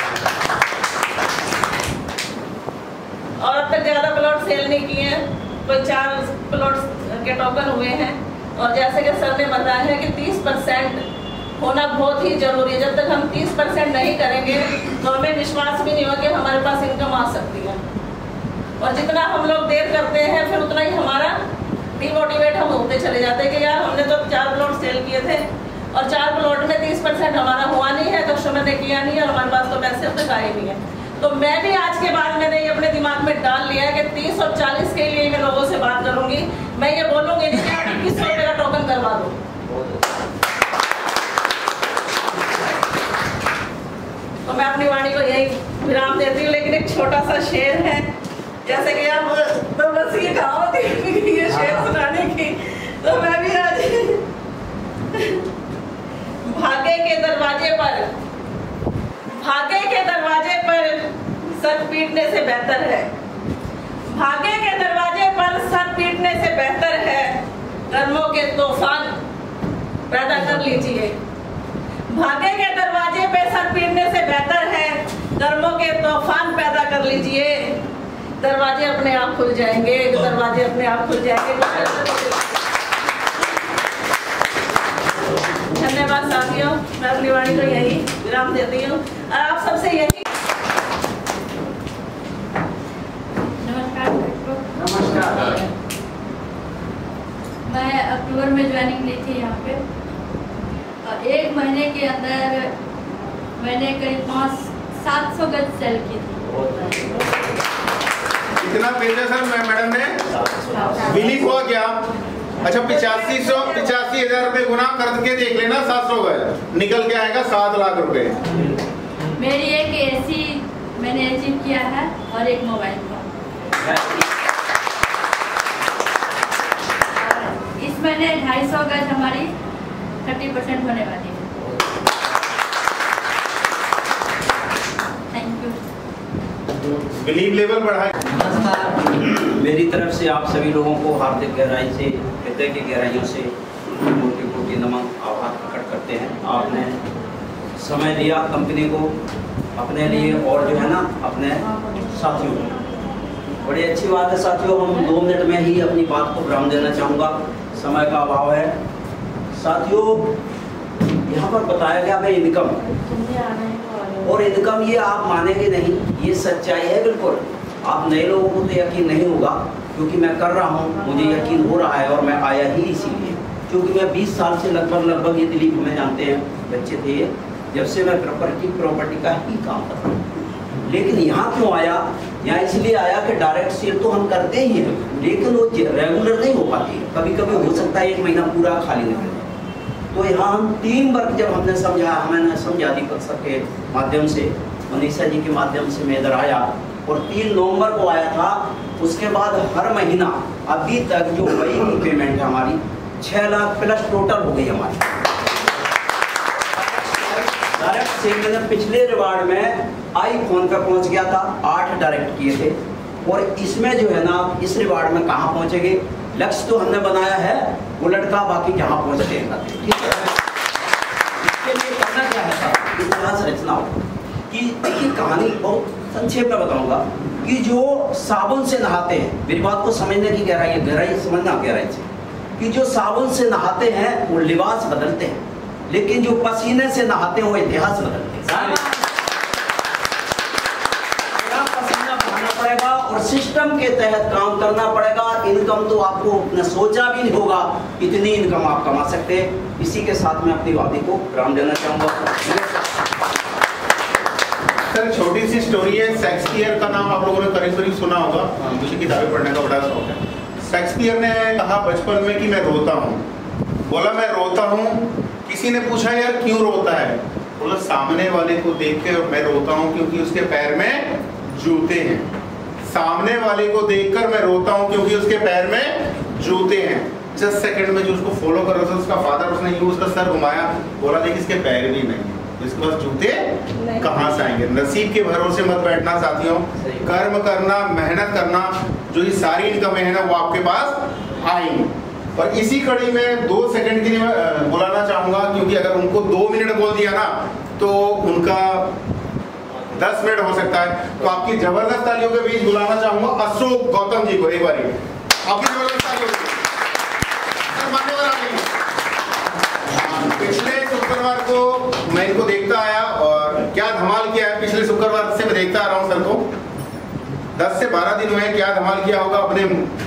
और अब तक ज्यादा प्लॉट सेल नहीं किए हैं, कोई 4 प्लॉट के टोकन हुए हैं। और जैसे कि सर ने बताया है कि 30% होना बहुत ही जरूरी है। जब तक हम 30% नहीं करेंगे तो हमें विश्वास भी नहीं होगा कि हमारे पास इनकम आ सकती है। और जितना हम लोग देर करते हैं फिर उतना ही हमारा डिमोटिवेट हम होते चले जाते हैं कि यार हमने तो 4 प्लॉट सेल किए थे और 4 प्लॉट में 30% हमारा हुआ नहीं है, कस्टमर ने किया नहीं है और हमारे पास तो पैसे अब तक आए नहीं है। तो मैं भी आज के बाद मैंने ये अपने दिमाग में डाल लिया है कि 30 और 40 के लिए मैं लोगों से बात करूंगी। मैं ये बोलूंगी कि आप 2100 रुपये का टोकन करवा दो। तो मैं अपनी वाणी को यही विराम देती हूँ, लेकिन एक छोटा सा शेर है, जैसे कि आप तो बस ये कहावत है ये शेर सुनाने की। तो मैं भी आज भाग्य के दरवाजे पर सर पीटने से बेहतर है, भाग्य के दरवाजे पर सर पीटने से बेहतर है, कर्मों के तूफान पैदा कर लीजिए। भाग्य के दरवाजे पे सर पीटने से बेहतर है, कर्मों के तूफान पैदा कर लीजिए। दरवाजे अपने आप खुल जाएंगे, दरवाजे अपने आप खुल जाएंगे। धन्यवाद साथियों, मैं अपनी वाणी को यही विराम देती हूँ। आप सबसे यही नमस्कार। मैं अक्टूबर में ज्वाइनिंग ली थी यहाँ पे और 1 महीने के अंदर मैंने करीब 700 गज सेल की थी। कितना भेजा सर मैडम ने? बिलीव हुआ क्या? अच्छा 85,000 रुपए गुना करके देख लेना, 700 गज निकल के आएगा 7 लाख रुपए। मेरी एक एसी मैंने अचीव किया है और एक मोबाइल फोन। इस महीने 250 गज हमारी 30% होने वाली है। Thank you. बिलीव लेवल बढ़ाए। मेरी तरफ से आप सभी लोगों को हार्दिक गहराई से, हृदय की गहराइयों से कोटि कोटि नमन आभार प्रकट करते हैं। आपने समय दिया कंपनी को अपने लिए और जो है ना अपने साथियों को। बड़ी अच्छी बात है साथियों, हम 2 मिनट में ही अपनी बात को विराम देना चाहूँगा, समय का अभाव है। साथियों यहाँ पर बताया गया है इनकम, और इनकम ये आप मानेंगे नहीं, ये सच्चाई है बिल्कुल। आप नए लोगों को तो यकीन नहीं होगा, क्योंकि मैं कर रहा हूँ, मुझे यकीन हो रहा है और मैं आया ही इसीलिए, क्योंकि मैं 20 साल से लगभग ये दिलीप हमें जानते हैं, बच्चे थे ये, जब से मैं प्रॉपर्टी का ही काम कर रहा हूँ। लेकिन यहाँ क्यों आया? यहाँ इसलिए आया कि डायरेक्ट सेल तो हम करते ही हैं, लेकिन वो रेगुलर नहीं हो पाती, कभी कभी हो सकता है 1 महीना पूरा खाली निकले। तो यहाँ हम टीम वर्क जब हमने समझा, मैंने समझा दीपक सर के माध्यम से, मनीषा जी के माध्यम से मैं इधर आया और 3 नवंबर को आया था। उसके बाद हर महीना अभी तक जो वही की पेमेंट है हमारी 6 लाख प्लस टोटल हो गई हमारी डायरेक्ट सेल में। पिछले रिवार्ड में आईफोन पे पहुंच गया था, 8 डायरेक्ट किए थे, और इसमें जो है ना इस रिवार्ड में कहाँ पहुंचेंगे, लक्ष्य तो हमने बनाया है बुलेट का, बाकी जहाँ पहुंचते हैं ठीक है। इसके लिए करना क्या है सर, इतिहास रचना हो कि देखिए कहानी बहुत संक्षेप में बताऊंगा कि जो साबुन से नहाते हैं, मेरी बात को समझने की गहराई समझना गहराई से, कि जो साबुन से नहाते हैं वो लिबास बदलते हैं, लेकिन जो पसीने से नहाते हैं वो इतिहास बदलते हैं। पसीना बहाना पड़ेगा और सिस्टम के तहत काम करना पड़ेगा। इनकम तो आपको अपना सोचा भी नहीं होगा इतनी इनकम आप कमा सकते हैं। इसी के साथ मैं अपनी वादी को विराम देना चाहूंगा। सर छोटी सी स्टोरी है, शेक्सपियर का नाम आप लोगों ने करीब करीब सुना होगा, मुझे किताबें पढ़ने का बड़ा शौक है। शेक्सपियर ने कहा बचपन में कि मैं रोता हूँ, बोला मैं रोता हूँ। किसी ने पूछा यार क्यों रोता है, बोला सामने वाले को देख के मैं रोता हूँ क्योंकि उसके पैर में जूते हैं। सामने वाले को देखकर मैं रोता हूँ क्योंकि उसके पैर में जूते हैं। जस्ट सेकंड में जो उसको फॉलो कर रहा था उसका फादर, उसने यूं उसका सर घुमाया, बोला देख इसके पैर भी नहीं, इसके पास जूते कहाँ से आएंगे। नसीब के भरोसे मत बैठना साथियों, कर्म करना, मेहनत करना, जो ये सारी इनकमें है ना वो आपके पास आएंगी। और इसी कड़ी में 2 सेकंड के लिए मैं बुलाना चाहूंगा, क्योंकि अगर उनको 2 मिनट बोल दिया ना तो उनका 10 मिनट हो सकता है। तो आपकी जबरदस्त तालियों के बीच बुलाना चाहूंगा अशोक गौतम जी को। एक बार आपकी जबरदस्त तालियों पिछले शुक्रवार को मैं इनको देखता आया और क्या धमाल किया है। पिछले शुक्रवार से मैं देखता आ रहा हूँ सर को, 10 से 12 दिन हुए, क्या धमाल किया होगा। अपने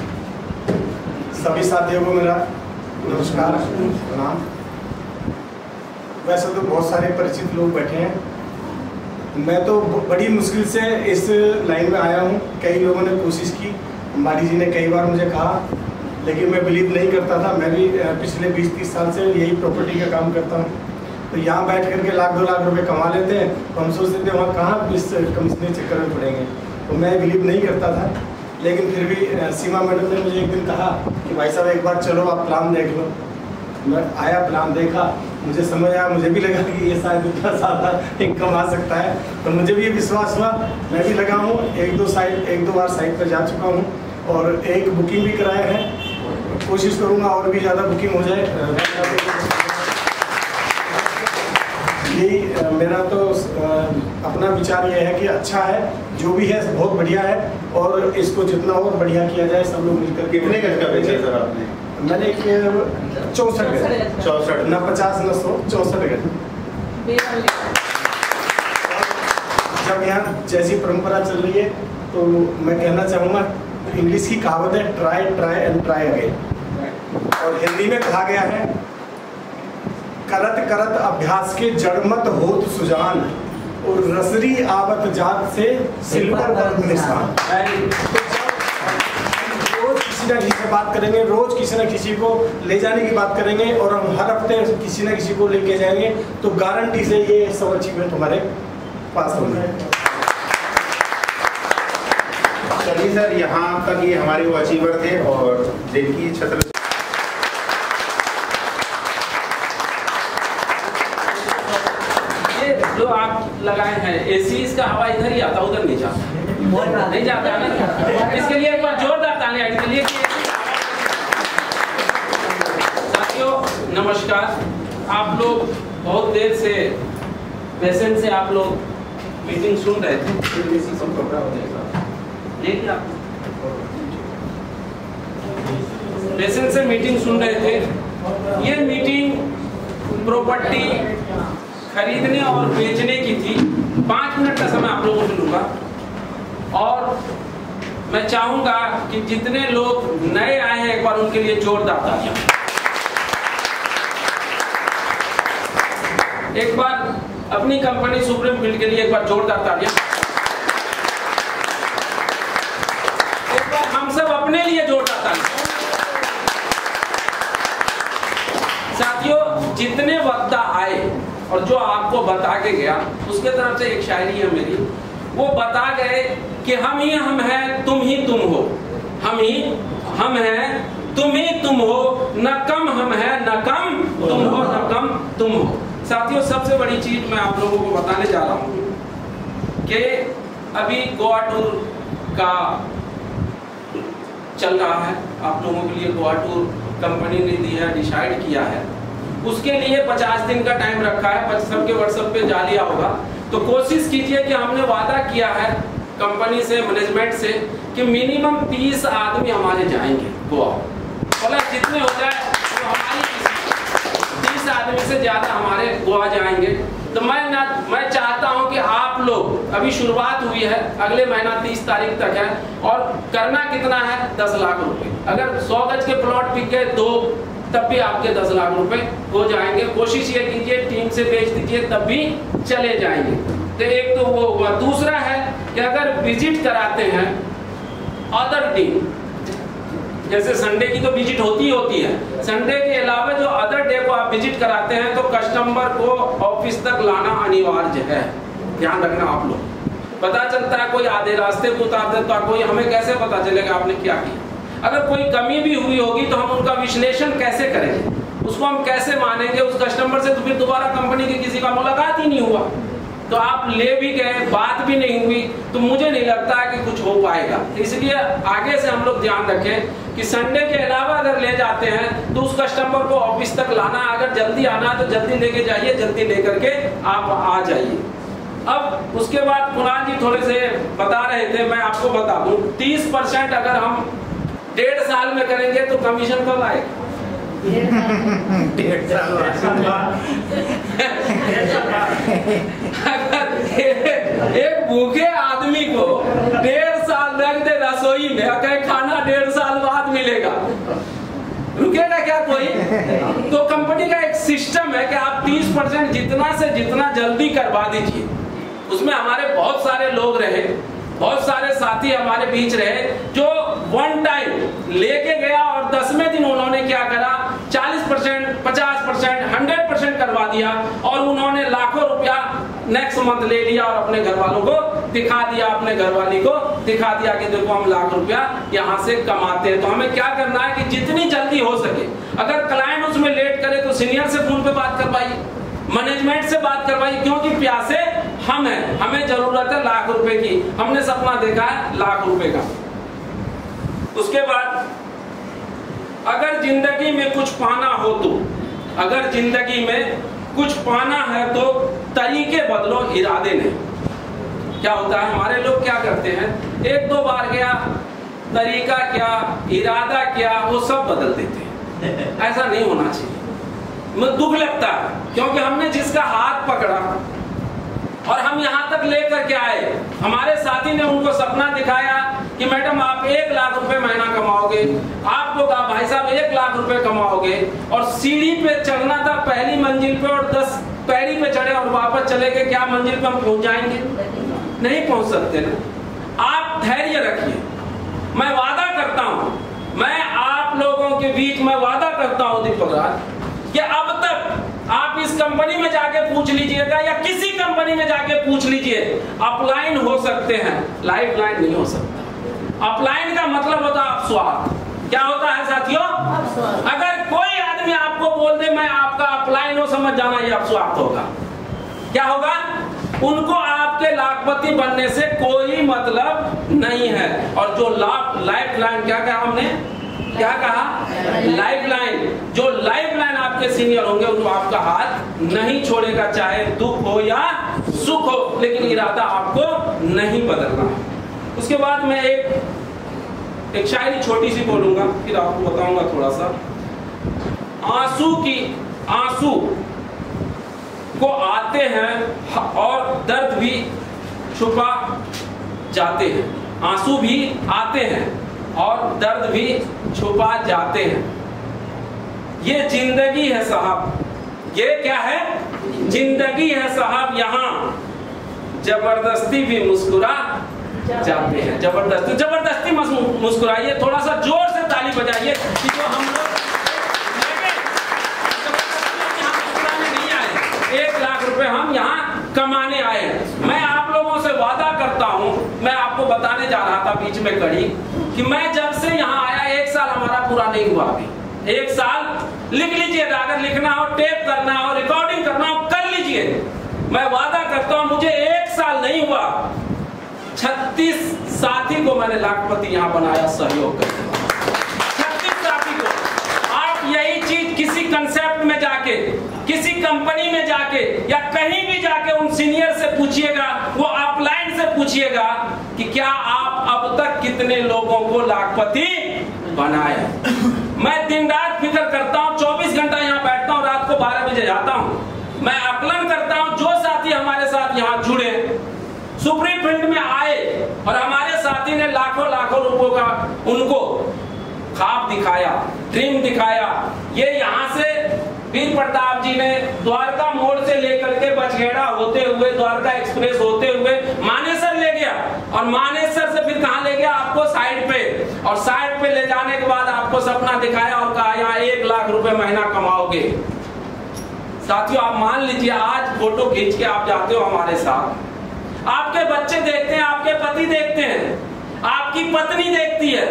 सभी साथियों को मेरा नमस्कार, प्रणाम। वैसे तो बहुत सारे परिचित लोग बैठे हैं, मैं तो बड़ी मुश्किल से इस लाइन में आया हूँ। कई लोगों ने कोशिश की, अंबानी जी ने कई बार मुझे कहा, लेकिन मैं बिलीव नहीं करता था। मैं भी पिछले 20-30 साल से यही प्रॉपर्टी का काम करता हूँ। तो यहाँ बैठ करके 1-2 लाख रुपए कमा लेते हैं, तो हम सोचते थे वहाँ कहाँ इस कंपनी चक्कर में पड़ेंगे। तो मैं बिलीव नहीं करता था, लेकिन फिर भी सीमा मैडम ने मुझे एक दिन कहा कि भाई साहब एक बार चलो आप प्लान देख लो। मैं आया, प्लान देखा, मुझे समझ आया, मुझे भी लगा कि ये शायद इतना ज़्यादा इनकम आ सकता है। तो मुझे भी ये विश्वास हुआ, मैं भी लगा हूँ। 1-2 बार साइट पर जा चुका हूँ और एक बुकिंग भी कराया है। कोशिश करूँगा और भी ज़्यादा बुकिंग हो जाए। यही मेरा तो अपना विचार ये है कि अच्छा है, जो भी है बहुत बढ़िया है, और इसको जितना और बढ़िया किया जाए सब लोग मिलकर। कितने गज का बेचा सर आपने? मैंने 64 गज, 64 ना 50 ना 100, 64 गज। जब यहाँ जैसी परंपरा चल रही है तो मैं कहना चाहूँगा, इंग्लिश की कहावत है try try and try again, और हिंदी में कहा गया है करत करत अभ्यास के जड़मत होत सुजान, और रसरी आवत जात से सिल्वर पर निशान। रोज किसी ना किसी से बात करेंगे, रोज किसी ना किसी को ले जाने की बात करेंगे, और हम हर हफ्ते किसी ना किसी को लेके जाएंगे, तो गारंटी से ये सब अचीवमेंट हमारे पास होंगे। चलिए सर, यहाँ तक ये हमारे वो अचीवर थे और जिनकी छत्र जो आप लगाए हैं एसी, इसका हवा इधर ही आता, उधर नहीं जाता, नहीं जाता ना। इसके लिए एक बार जोरदार तालियां इसके लिए। साथियों नमस्कार, आप लोग बहुत देर से पेशेंट से आप लोग मीटिंग सुन रहे थे। देखिए आप पेशेंट से मीटिंग सुन रहे थे। ये मीटिंग प्रॉपर्टी खरीदने और बेचने की थी। 5 मिनट का समय आप लोगों से लूंगा और मैं चाहूंगा कि जितने लोग नए आए हैं एक बार उनके लिए जोरदार तालियां। एक बार अपनी कंपनी सुप्रीम फील्ड के लिए एक बार जोरदार तालियां। एक बार हम सब अपने लिए जोरदार तालियां। साथियों, जितने वक्ता आए और जो आपको बता के गया, उसके तरफ से एक शायरी है मेरी। वो बता गए कि हम ही हम हैं, तुम ही तुम हो। हम ही हम हैं, तुम ही तुम हो। न कम हम हैं, न कम तुम हो, न कम तुम हो। साथियों, सबसे बड़ी चीज मैं आप लोगों को बताने जा रहा हूँ कि अभी गोवा टूर का चल रहा है। आप लोगों के लिए गोवा टूर कंपनी ने दी है, डिसाइड किया है। उसके लिए 50 दिन का टाइम रखा है। सबके व्हाट्सएप पे जा लिया होगा। तो कोशिश कीजिए कि हमने वादा किया है कंपनी से, मैनेजमेंट से, कि मिनिमम 30 आदमी हमारे जाएंगे गोवा। प्लस जितने हो जाए तो हमारी 30 आदमी से ज्यादा हमारे गोवा जाएंगे। तो मैं चाहता हूं कि आप लोग, अभी शुरुआत हुई है, अगले महीना 30 तारीख तक है, और करना कितना है? 10 लाख रुपए। अगर 100 गज के प्लॉट बिक गए 2, तब भी आपके 10 लाख रुपए हो जाएंगे। कोशिश ये कीजिए टीम से बेच दीजिए, तब भी चले जाएंगे। तो एक तो वो हुआ। दूसरा है कि अगर विजिट कराते हैं अदर टीम, जैसे संडे की तो विजिट होती है, संडे के अलावा जो अदर डे को आप विजिट कराते हैं, तो कस्टमर को ऑफिस तक लाना अनिवार्य है। ध्यान रखना आप लोग। पता चलता है कोई आधे रास्ते को उतार देता, कोई, हमें कैसे पता चलेगा आपने क्या किया? अगर कोई कमी भी हुई होगी तो हम उनका विश्लेषण कैसे करेंगे? उसको हम कैसे मानेंगे? उस कस्टमर से तो फिर दोबारा कंपनी की किसी का मुलाकात ही नहीं हुआ। तो आप ले भी गए, बात भी नहीं हुई, तो मुझे नहीं लगता है कि कुछ हो पाएगा। इसलिए आगे से हम लोग ध्यान रखें कि संडे के अलावा अगर ले जाते हैं तो उस कस्टमर को ऑफिस तक लाना, अगर जल्दी आना है तो जल्दी लेके जाइए, जल्दी लेकर के आप आ जाइए। अब उसके बाद कुणाल जी थोड़े से बता रहे थे, मैं आपको बता दूं, 30% अगर हम 1.5 साल में करेंगे तो कमीशन कब आएगा? 1.5 साल अगर एक भूखे आदमी को 1.5 साल रख दे रसोई में, अगर खाना 1.5 साल बाद मिलेगा, रुकेगा क्या कोई? तो कंपनी का एक सिस्टम है कि आप 30% जितना से जितना जल्दी करवा दीजिए। उसमें हमारे बहुत सारे लोग रहे, बहुत सारे साथी हमारे बीच रहे, जो वन टाइम लेके गया और 10वें दिन उन्होंने क्या करा, 40%, 50%, 100% करवा दिया, और उन्होंने लाखों रुपया नेक्स्ट मंथ ले लिया और अपने घर वालों को दिखा दिया, अपने घरवाली को दिखा दिया कि देखो हम लाख रुपया यहाँ से कमाते हैं। तो हमें क्या करना है कि जितनी जल्दी हो सके, अगर क्लाइंट उसमें लेट करे तो सीनियर से फोन पे बात करवाइए, मैनेजमेंट से बात करवाइए, क्योंकि प्यासे हम हैं, हमें जरूरत है लाख रुपए की। हमने सपना देखा है लाख रुपए का। उसके बाद अगर जिंदगी में कुछ पाना हो तो, अगर जिंदगी में कुछ पाना है तो तरीके बदलो, इरादे नहीं। क्या होता है, हमारे लोग क्या करते हैं, 1-2 बार गया, तरीका क्या, इरादा क्या, वो सब बदल देते हैं। ऐसा नहीं होना चाहिए। मुझे दुख लगता है, क्योंकि हमने जिसका हाथ पकड़ा और हम यहाँ तक लेकर के आए, हमारे साथी ने उनको सपना दिखाया कि मैडम आप 1 लाख रुपए महीना कमाओगे, आपको कहा भाई साहब 1 लाख रुपए कमाओगे, और सीढ़ी पे चढ़ना था पहली मंजिल पे, और 10 पैड़ी पे चढ़े और वापस चले गए, क्या मंजिल पे हम पहुंच जाएंगे? नहीं पहुंच सकते ना। आप धैर्य रखिए। मैं वादा करता हूं, मैं आप लोगों के बीच में वादा करता हूं दीपक राज, कि अब तक आप इस कंपनी में जाके पूछ लीजिएगा या किसी कंपनी में जाके पूछ लीजिए, अपलाइन हो सकते हैं, लाइफ लाइन नहीं हो सकता। अपलाइन का मतलब होता है अपस्वार्थ। क्या होता है साथियों? अगर कोई आदमी आपको बोल दे मैं आपका अपलाइन हो, समझ जाना ये अपस्वार्थ होगा। क्या होगा? उनको आपके लाखपति बनने से कोई मतलब नहीं है। और जो लाइफ लाइन, क्या कहा हमने, क्या कहा? लाइफलाइन। जो लाइफलाइन आपके सीनियर होंगे वो आपका हाथ नहीं छोड़ेगा, चाहे दुख हो या सुख हो, लेकिन इरादा आपको नहीं बदलना। उसके बाद मैं एक शायरी छोटी सी बोलूंगा, फिर आपको बताऊंगा थोड़ा सा। आंसू को आते हैं और दर्द भी छुपा जाते हैं। आंसू भी आते हैं और दर्द भी छुपा जाते हैं। ये जिंदगी है साहब, ये क्या है? जिंदगी है साहब, यहाँ जबरदस्ती भी मुस्कुरा जाते हैं। जबरदस्ती मुस्कुराइए, थोड़ा सा जोर से ताली बजाइए कि जो हम लोग नहीं आए, 1 लाख रुपए हम यहाँ कमाने आए हैं। मैं आप लोगों से वादा करता हूँ, मैं आपको बताने जा रहा था बीच में कड़ी कि मैं जब से यहाँ आया 1 साल हमारा पूरा नहीं हुआ अभी। 1 साल लिख लीजिएगा, अगर लिखना हो, टेप करना हो, रिकॉर्डिंग करना हो, कर लीजिए। मैं वादा करता हूँ मुझे 1 साल नहीं हुआ, 36 साथी को मैंने लाखपति यहाँ बनाया सहयोग करके। 36 साथी को। आप यही चीज किसी कंसेप्ट में जाके, किसी कंपनी में जाके या कहीं भी जाके उन सीनियर से पूछिएगा, वो अपलाइन से पूछिएगा कि क्या आप अब तक कितने लोगों को लाखपति बनाए। मैं दिन रात फिक्र करता हूँ, 24 घंटा यहाँ बैठता हूँ, रात को 12 बजे जाता हूँ। मैं आकलन करता हूँ जो साथी हमारे साथ यहाँ जुड़े, सुप्रीम फील्ड में आए और हमारे साथी ने लाखों रुपयों का उनको ख्वाब दिखाया, ड्रीम दिखाया। ये यहाँ से वीर प्रताप जी ने द्वारका मोड़ से लेकर के बछगेड़ा होते हुए, द्वारका एक्सप्रेस होते हुए मानेसर ले गया और मानेसर से फिर कहाँ ले गया? आपको साइड पे, और साइड पे ले जाने के बाद आपको सपना दिखाया और कहा यहाँ 1 लाख रुपए महीना कमाओगे। साथियों, आप मान लीजिए आज फोटो खींच के आप जाते हो हमारे साथ, आपके बच्चे देखते हैं, आपके पति देखते हैं, आपकी पत्नी देखती है,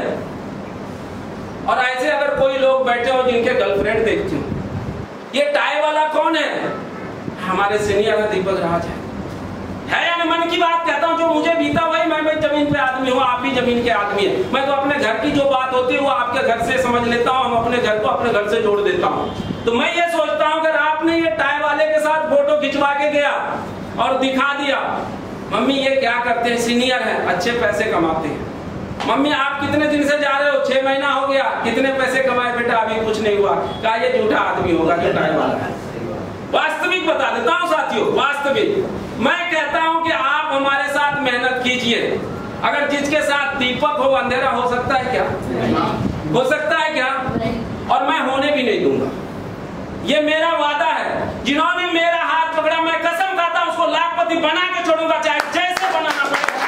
और ऐसे अगर कोई लोग बैठे हो जिनके गर्लफ्रेंड देखती हो। ये टाई वाला कौन है? हमारे सीनियर है, दीपक राज है या मैं मन की बात कहता हूँ, जो मुझे बीता वही मैं जमीन पे आदमी हूँ, आप भी जमीन के आदमी है। मैं तो अपने घर की जो बात होती है वो आपके घर से समझ लेता हूँ, हम अपने घर को अपने घर से जोड़ देता हूँ। तो मैं ये सोचता हूँ अगर आपने ये टाई वाले के साथ फोटो खिंचवा के गया और दिखा दिया, मम्मी ये क्या करते हैं, सीनियर है, अच्छे पैसे कमाते हैं। मम्मी आप कितने दिन से जा रहे हो? 6 महीना हो गया, कितने पैसे कमाए? बेटा अभी कुछ नहीं हुआ। कहा ये झूठा आदमी होगा जो टाई वाला है। वास्तविक बता देता हूँ साथियों, वास्तविक मैं कहता हूँ कि आप हमारे साथ मेहनत कीजिए। अगर जिसके साथ दीपक हो अंधेरा हो सकता है क्या? हो सकता है क्या? और मैं होने भी नहीं दूंगा। ये मेरा वादा है। जिन्होंने मेरा हाथ पकड़ा, मैं कसम खाता हूं उसको लाखपति बना के छोड़ूंगा, चाहे जैसे बनाना पड़ेगा।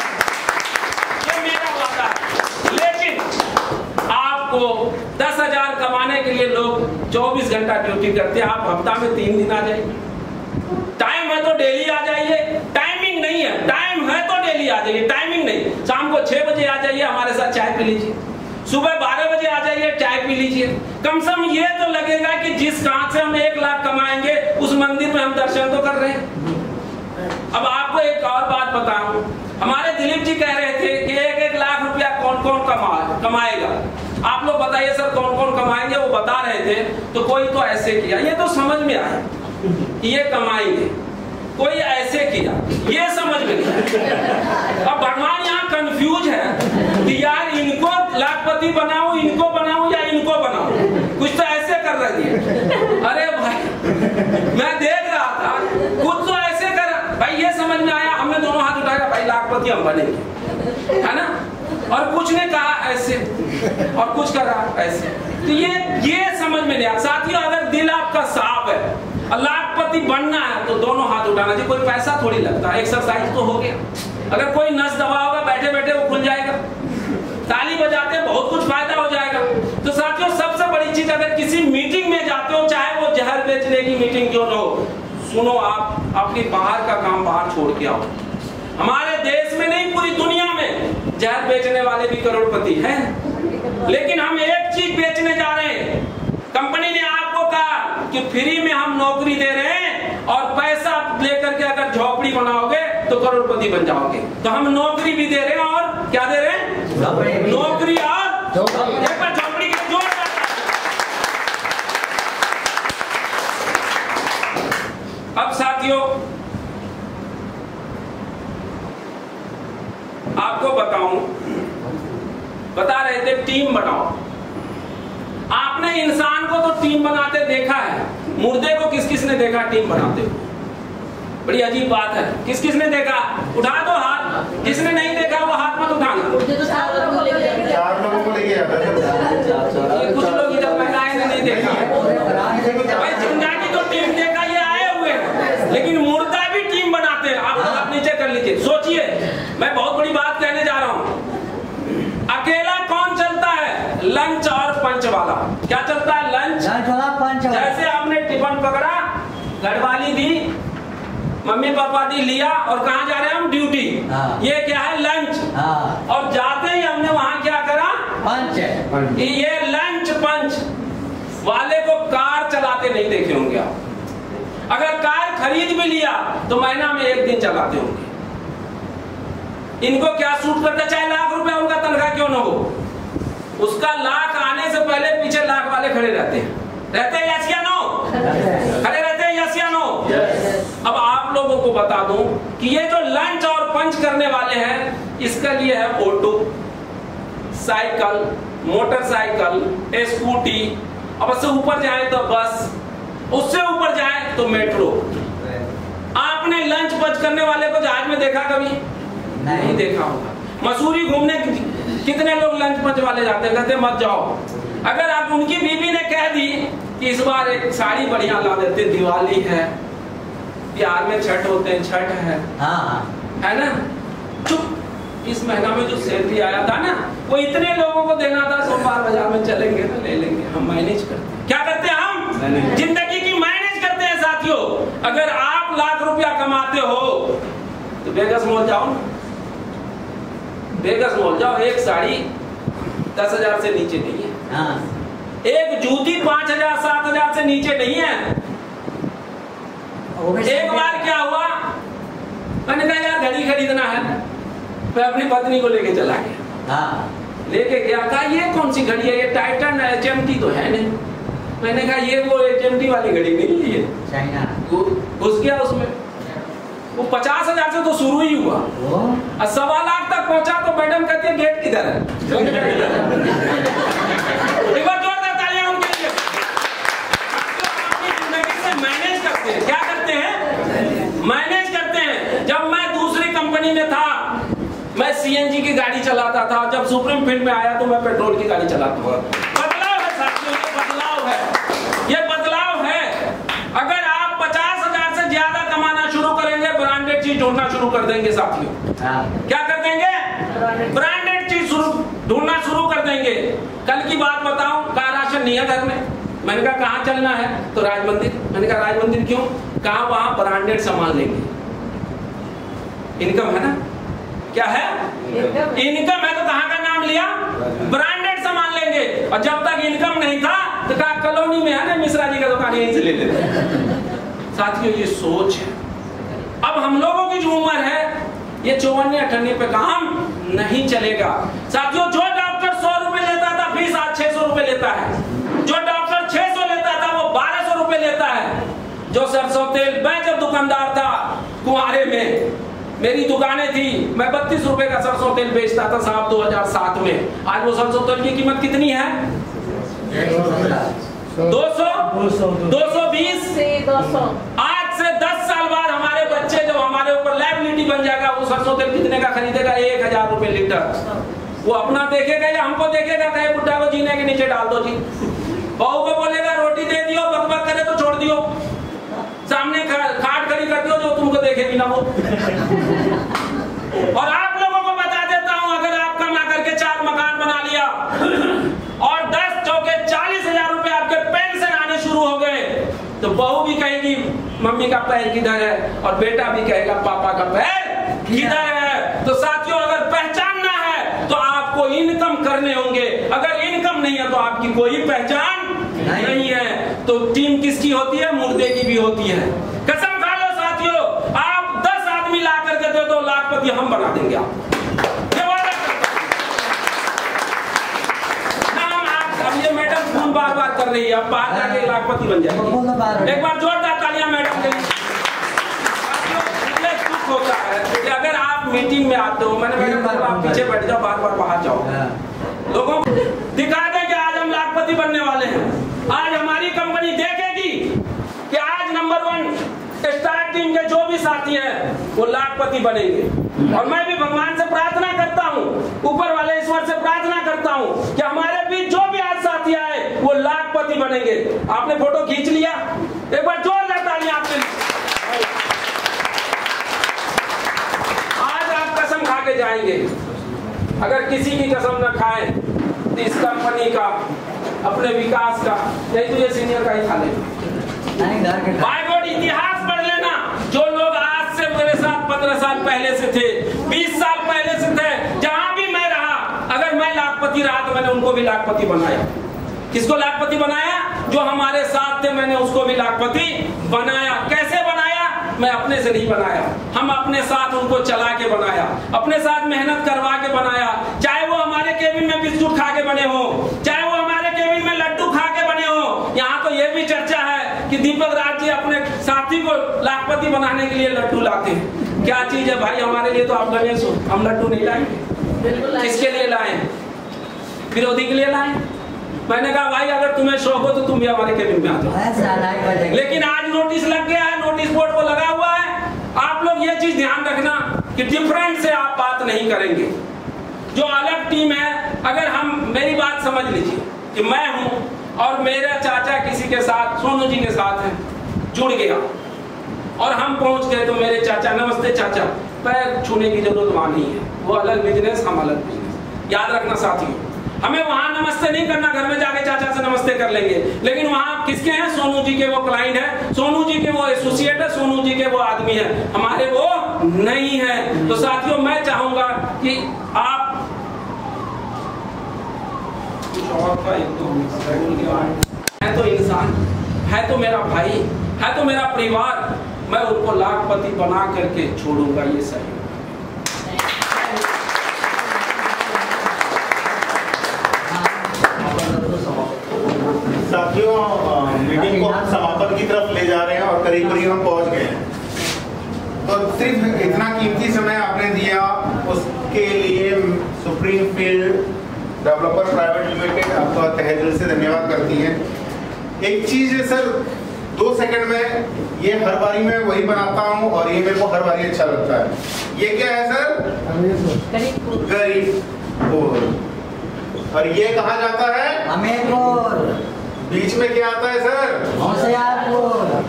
ये मेरा वादा है। लेकिन आपको 10,000 कमाने के लिए लोग 24 घंटा ड्यूटी करते हैं, आप हफ्ता में 3 दिन आ जाइए। टाइम है तो डेली आ जाइए, टाइमिंग नहीं है, टाइम है तो डेली आ जाइए, टाइमिंग नहीं। शाम को 6 बजे आ जाइए, हमारे साथ चाय पी लीजिए। सुबह 12 बजे आ जाइए, चाय पी लीजिए। कम से कम ये तो लगेगा कि जिस काम से हम 1 लाख कमाएंगे उस मंदिर में हम दर्शन तो कर रहे हैं। अब आपको एक और बात बताऊं, हमारे दिलीप जी कह रहे थे कि 1-1 लाख रुपया कौन कौन कमाएगा। आप लोग बताइए सर कौन कौन कमाएंगे? वो बता रहे थे तो कोई तो ऐसे किया, ये तो समझ में आया ये कमाएंगे, कोई ऐसे किया, ये समझ में नहीं। अब भगवान यहाँ कंफ्यूज है कि यार इनको लाखपति बनाऊं, इनको बनाऊं या इनको बनाऊं। कुछ तो ऐसे कर रही है। अरे भाई मैं देख रहा था, कुछ तो ऐसे कर भाई, ये समझ में आया, हमने दोनों हाथ उठाया, भाई लाखपति हम बनेंगे, है ना। और कुछ ने कहा ऐसे और कुछ करा ऐसे, तो ये समझ में नहीं आया। साथियों, अगर दिल आपका साफ है, लाखपति बनना है तो दोनों हाथ उठाना चाहिए। कोई पैसा थोड़ी लगता है, एक्सरसाइज तो हो गया। अगर कोई नस दबा होगा, बैठे बैठे वो खुल जाएगा। ताली बजाते बहुत कुछ फायदा हो जाएगा। तो साथियों, सबसे बड़ी चीज, अगर किसी मीटिंग में जाते हो, चाहे वो जहर बेचने की मीटिंग क्यों न हो, सुनो, आप अपनी बाहर का काम बाहर छोड़ के आओ। हमारे देश में नहीं, पूरी दुनिया में जहर बेचने वाले भी करोड़पति हैं, लेकिन हम एक चीज बेचने जा रहे हैं। कंपनी ने आपको कहा कि फ्री में हम नौकरी दे रहे हैं और पैसा लेकर के अगर झोपड़ी बनाओगे तो करोड़पति बन जाओगे। तो हम नौकरी भी दे रहे हैं और क्या दे रहे हैं? नौकरी और हूं, बता रहे थे टीम बनाओ। आपने इंसान को तो टीम बनाते देखा है, मुर्दे को किस किस ने देखा टीम बनाते हुए? बड़ी अजीब बात है। किस किस ने देखा? उठा दो हाथ। जिसने नहीं देखा वो हाथ मत उठाना। 4 लोगों को लेके आता है। कुछ लोग इधर महिलाएं ने नहीं देखा। भाई जिंदा की तो टीम देखा, ये आए हुए हैं, लेकिन मुर्दा भी टीम बनाते हैं। आप नीचे कर लीजिए, सोचिए। मैं बहुत बड़ी बात कहने जा रहा हूँ। अकेला कौन चलता है? लंच और पंच वाला। क्या चलता है? लंच वाला, पंच वाला। जैसे आपने टिफिन पकड़ा, घरवाली दी, मम्मी पापा दी, लिया और कहाँ जा रहे हैं हम? ड्यूटी। ये क्या है? लंच। और जाते ही हमने वहां क्या करा? पंच। ये लंच पंच वाले को कार चलाते नहीं देखे होंगे आप। अगर कार खरीद भी लिया तो महीना में 1 दिन चलाते होंगे। इनको क्या सूट करता? चाहे लाख रुपया उनका तनख्वाह क्यों ना हो, उसका लाख आने से पहले पीछे लाख वाले खड़े रहते हैं। यस या नो? खड़े रहते हैं, यस या नो? अब आप लोगों को बता दूं कि ये जो लंच और पंच करने वाले हैं, इसके लिए है ऑटो, साइकिल, मोटरसाइकिल, स्कूटी, अब उससे ऊपर जाए तो बस, उससे ऊपर जाए तो मेट्रो। आपने लंच पंच करने वाले को जहाज में देखा कभी? नहीं देखा होगा। मसूरी घूमने कितने लोग लंच पंच वाले जाते हैं? कहते मत जाओ। अगर आप उनकी बीवी ने कह दी कि इस बार एक साड़ी बढ़िया ला देते, दिवाली है, बिहार में छठ होते हैं, छठ है, है ना, चुप, इस महीना में जो सैलरी आया था ना, वो इतने लोगों को देना था, सोमवार बाजार में चलेंगे ना, ले लेंगे। हम मैनेज करते हैं। क्या करते हैं हम? जिंदगी की मैनेज करते हैं साथियों। अगर आप लाख रुपया कमाते हो तो वेगस मॉल जाओ ना, वेगस मॉल जाओ। एक साड़ी 10,000 से नीचे नहीं है। एक जूती 5,000 7,000 से नीचे नहीं है। एक बार क्या हुआ, मैंने कहा यार घड़ी खरीदना है, मैं अपनी पत्नी को लेके चला गया। लेके गया, कहा ये कौन सी घड़ी है? ये टाइटन HMT तो है नहीं। मैंने कहा ये वो HMT वाली घड़ी नहीं है, चाइना। घुस गया उसमें, वो 50,000 से तो शुरू ही हुआ और 1.25 लाख तक पहुंचा। तो मैडम कहती है गेट किधर है? एक बार जोरदार तालियां उनके लिए। अपनी जिंदगी से मैनेज करते हैं। क्या करते हैं? मैनेज करते हैं। जब मैं दूसरी कंपनी में था, मैं CNG की गाड़ी चलाता था। जब सुप्रीम फील्ड में आया तो मैं पेट्रोल की गाड़ी चलाता था। बदलाव है साथियों, ये बदलाव है, ये बदलाव है। अगर आप 50,000 से ज्यादा कमाना शुरू करेंगे, ब्रांडेड चीज ढूंढना शुरू कर देंगे साथियों। क्या कर देंगे? ब्रांडेड चीज ढूंढना शुरू कर देंगे। कल की बात बताऊं, कहा राशन नहीं है घर में। मैंने कहा कहाँ चलना है? तो राज मंदिर। मैंने कहा राज मंदिर क्यों? कहा वहां ब्रांडेड सामान लेंगे। इनकम है ना? क्या है? इनकम है। तो कहाँ का नाम लिया? ब्रांडेड सामान लेंगे। और जब तक इनकम नहीं था तो कहा कॉलोनी में है ना मिश्रा जी का दुकान, यहीं से ले लेते। साथियों ये सोच है। अब हम लोगों की जो उम्र है, ये 54-58 पे काम नहीं चलेगा साथियों। जो डॉक्टर 100 रुपए लेता था फीस आज 600 रुपए लेता है। जो डॉक्टर 600 लेता था वो 1200 रुपए लेता है। जो सरसों तेल, मैं जब दुकानदार था कुंवारे में, मेरी दुकानें थी, मैं 32 रुपए का सरसों तेल बेचता था साहब 2007 में। आज वो सरसों तेल की कीमत कितनी है? 200, 220 से 200। आज से 10 साल बाद हमारे बच्चे जब हमारे ऊपर लायबिलिटी बन जाएगा, वो सरसों तेल कितने का खरीदेगा? 1,000 रुपए लीटर। वो अपना देखेगा या हमको देखेगा? कहे बुड्ढा को जीने के नीचे डाल दो जी। बहू को बोलेगा रोटी दे दियो, बकबक करे तो छोड़ दियो, सामने खाट खड़ी कर दियो जो तुमको देखेगी ना वो। और आप लोगों को बता देता हूं, अगर आप कमा करके 4 मकान बना लिया और 10 चौके 40,000 रुपए आपके पेंशन आने शुरू हो गए, तो बहू भी कहेगी मम्मी का पैर किधर है, और बेटा भी कहेगा पापा का पैर किधर है। तो साथियों अगर पहचानना है तो आपको इनकम करने होंगे। अगर इनकम नहीं है तो आपकी कोई पहचान नहीं है। तो टीम किसकी होती है? मुर्दे की भी होती है। कसम खा लो साथियों, आप 10 आदमी ला करके दे दो, लाखपति हम बना देंगे आपको। अब ये मैडम फोन बार-बार कर रही है, अब बाहर जाके लाखपति बन जाएगी। एक बार जोरदार तालियां मैडम के लिए। विकास होता है कि अगर आप मीटिंग में आते हो, मैंने बोला आप पीछे बैठ जाओ, बार बार बाहर जाओ, लोगों को दिखा दें कि आज हम लाखपति बनने वाले हैं। आज हमारी कंपनी देखेगी कि आज नंबर 1 स्टार टीम के जो भी साथी हैं वो लाखपति बनेंगे। और मैं भी भगवान से प्रार्थना करता हूँ, ऊपर वाले ईश्वर से प्रार्थना करता हूँ कि हमारे बीच जो भी आज साथी आए वो लाखपति बनेंगे। आपने फोटो खींच लिया, एक बार जोरदार तालियां आपके लिए। आज आप कसम खा के जाएंगे, अगर किसी की कसम न खाएं तो इस कंपनी का, अपने विकास का, नहीं तो ये सीनियर का ही खा लेगा। बाय गॉड इतिहास पढ़ लेना, जो लोग आज से मेरे साथ 15 साल पहले से थे, 20 साल पहले से थे, जहां भी मैं रहा, अगर मैं लाखपति रहा तो मैंने उनको भी लाखपति बनाया। किसको लाखपति बनाया? जो हमारे साथ थे, मैंने उसको भी लाखपति बनाया। कैसे बनाया? मैं अपने से नहीं बनाया, हम अपने साथ उनको चला के बनाया, अपने साथ मेहनत करवा के बनाया। चाहे वो हमारे केबिन में बिस्कुट खा के बने हो, चाहे वो हमारे केबिन में लड्डू खा के बने हो। यहाँ तो ये भी चर्चा है कि दीपक राज जी अपने साथी को लाखपति बनाने के लिए लड्डू लाते हैं। क्या चीज है भाई हमारे लिए? तो आप गणेश हो, हम लड्डू नहीं लाएंगे। किसके लिए लाए? विरोधी के लिए लाए। मैंने कहा भाई अगर तुम्हें शौक हो तो तुम भी हमारे केबिन में आ जाओ। लेकिन आज नोटिस लग गया है, नोटिस बोर्ड को लगा हुआ है। आप लोग ये चीज ध्यान रखना कि डिफरेंट से आप बात नहीं करेंगे। जो अलग टीम है, अगर हम, मेरी बात समझ लीजिए कि मैं हूं और मेरा चाचा किसी के साथ, सोनू जी के साथ है, जुड़ गया और हम पहुंच गए तो मेरे चाचा, नमस्ते चाचा, पैर छूने की जरूरत वहां नहीं है। वो अलग बिजनेस, हम अलग बिजनेस। याद रखना साथियों, हमें वहां नमस्ते नहीं करना, घर में जाके चाचा से नमस्ते कर लेंगे। लेकिन वहां किसके हैं? सोनू जी के वो क्लाइंट है, सोनू जी के वो एसोसिएट है, सोनू जी के वो आदमी है, हमारे वो नहीं है। तो साथियों मैं चाहूंगा कि आप है तो इंसान, है तो मेरा भाई, है तो मेरा परिवार, मैं उनको लाखपति बना करके छोड़ूंगा, ये सही। साथियों मीटिंग को समापन की तरफ ले जा रहे हैं और करीब करीब हम पहुंच गए हैं। तो सिर्फ इतना कीमती समय आपने दिया, उसके लिए supreme field developer private limited आपका तहे दिल से धन्यवाद करती है। एक चीज है सर, 2 सेकंड में, ये हर बारी में वही बनाता हूँ और ये मेरे को हर बारी अच्छा लगता है। ये क्या है सर? गरीबपुर। और ये कहा जाता है? हमीरपुर। बीच में क्या आता है सर? होशियारपुर।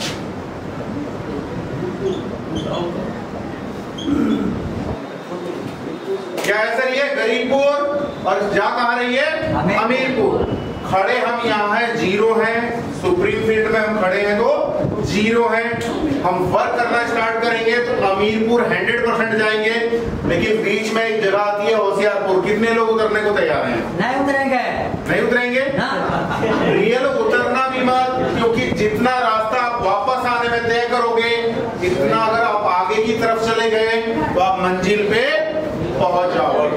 क्या है सर? ये गरीबपुर और जा कहाँ रही है? हमीरपुर। खड़े हम यहाँ हैं, 0 हैं। सुप्रीम फील्ड में हम खड़े हैं तो 0 हैं। हम वर्क करना स्टार्ट करेंगे तो हमीरपुर 100% जाएंगे। लेकिन बीच में एक जगह आती है होशियारपुर। कितने लोग उतरने को तैयार हैं? नहीं उतरेंगे। नहीं उतरेंगे? रियल उतरना भी मत, क्योंकि जितना रास्ता आप वापस आने में तय करोगे, इतना अगर आप आगे की तरफ चले गए तो आप मंजिल पे पहुंच जाओगे।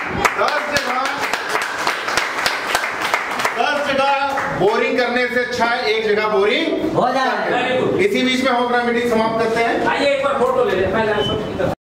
10 जगह बोरिंग करने से अच्छा है एक जगह बोरिंग हो जाए। इसी बीच में हम अपना मीटिंग समाप्त करते हैं। आइए एक बार फोटो ले लें।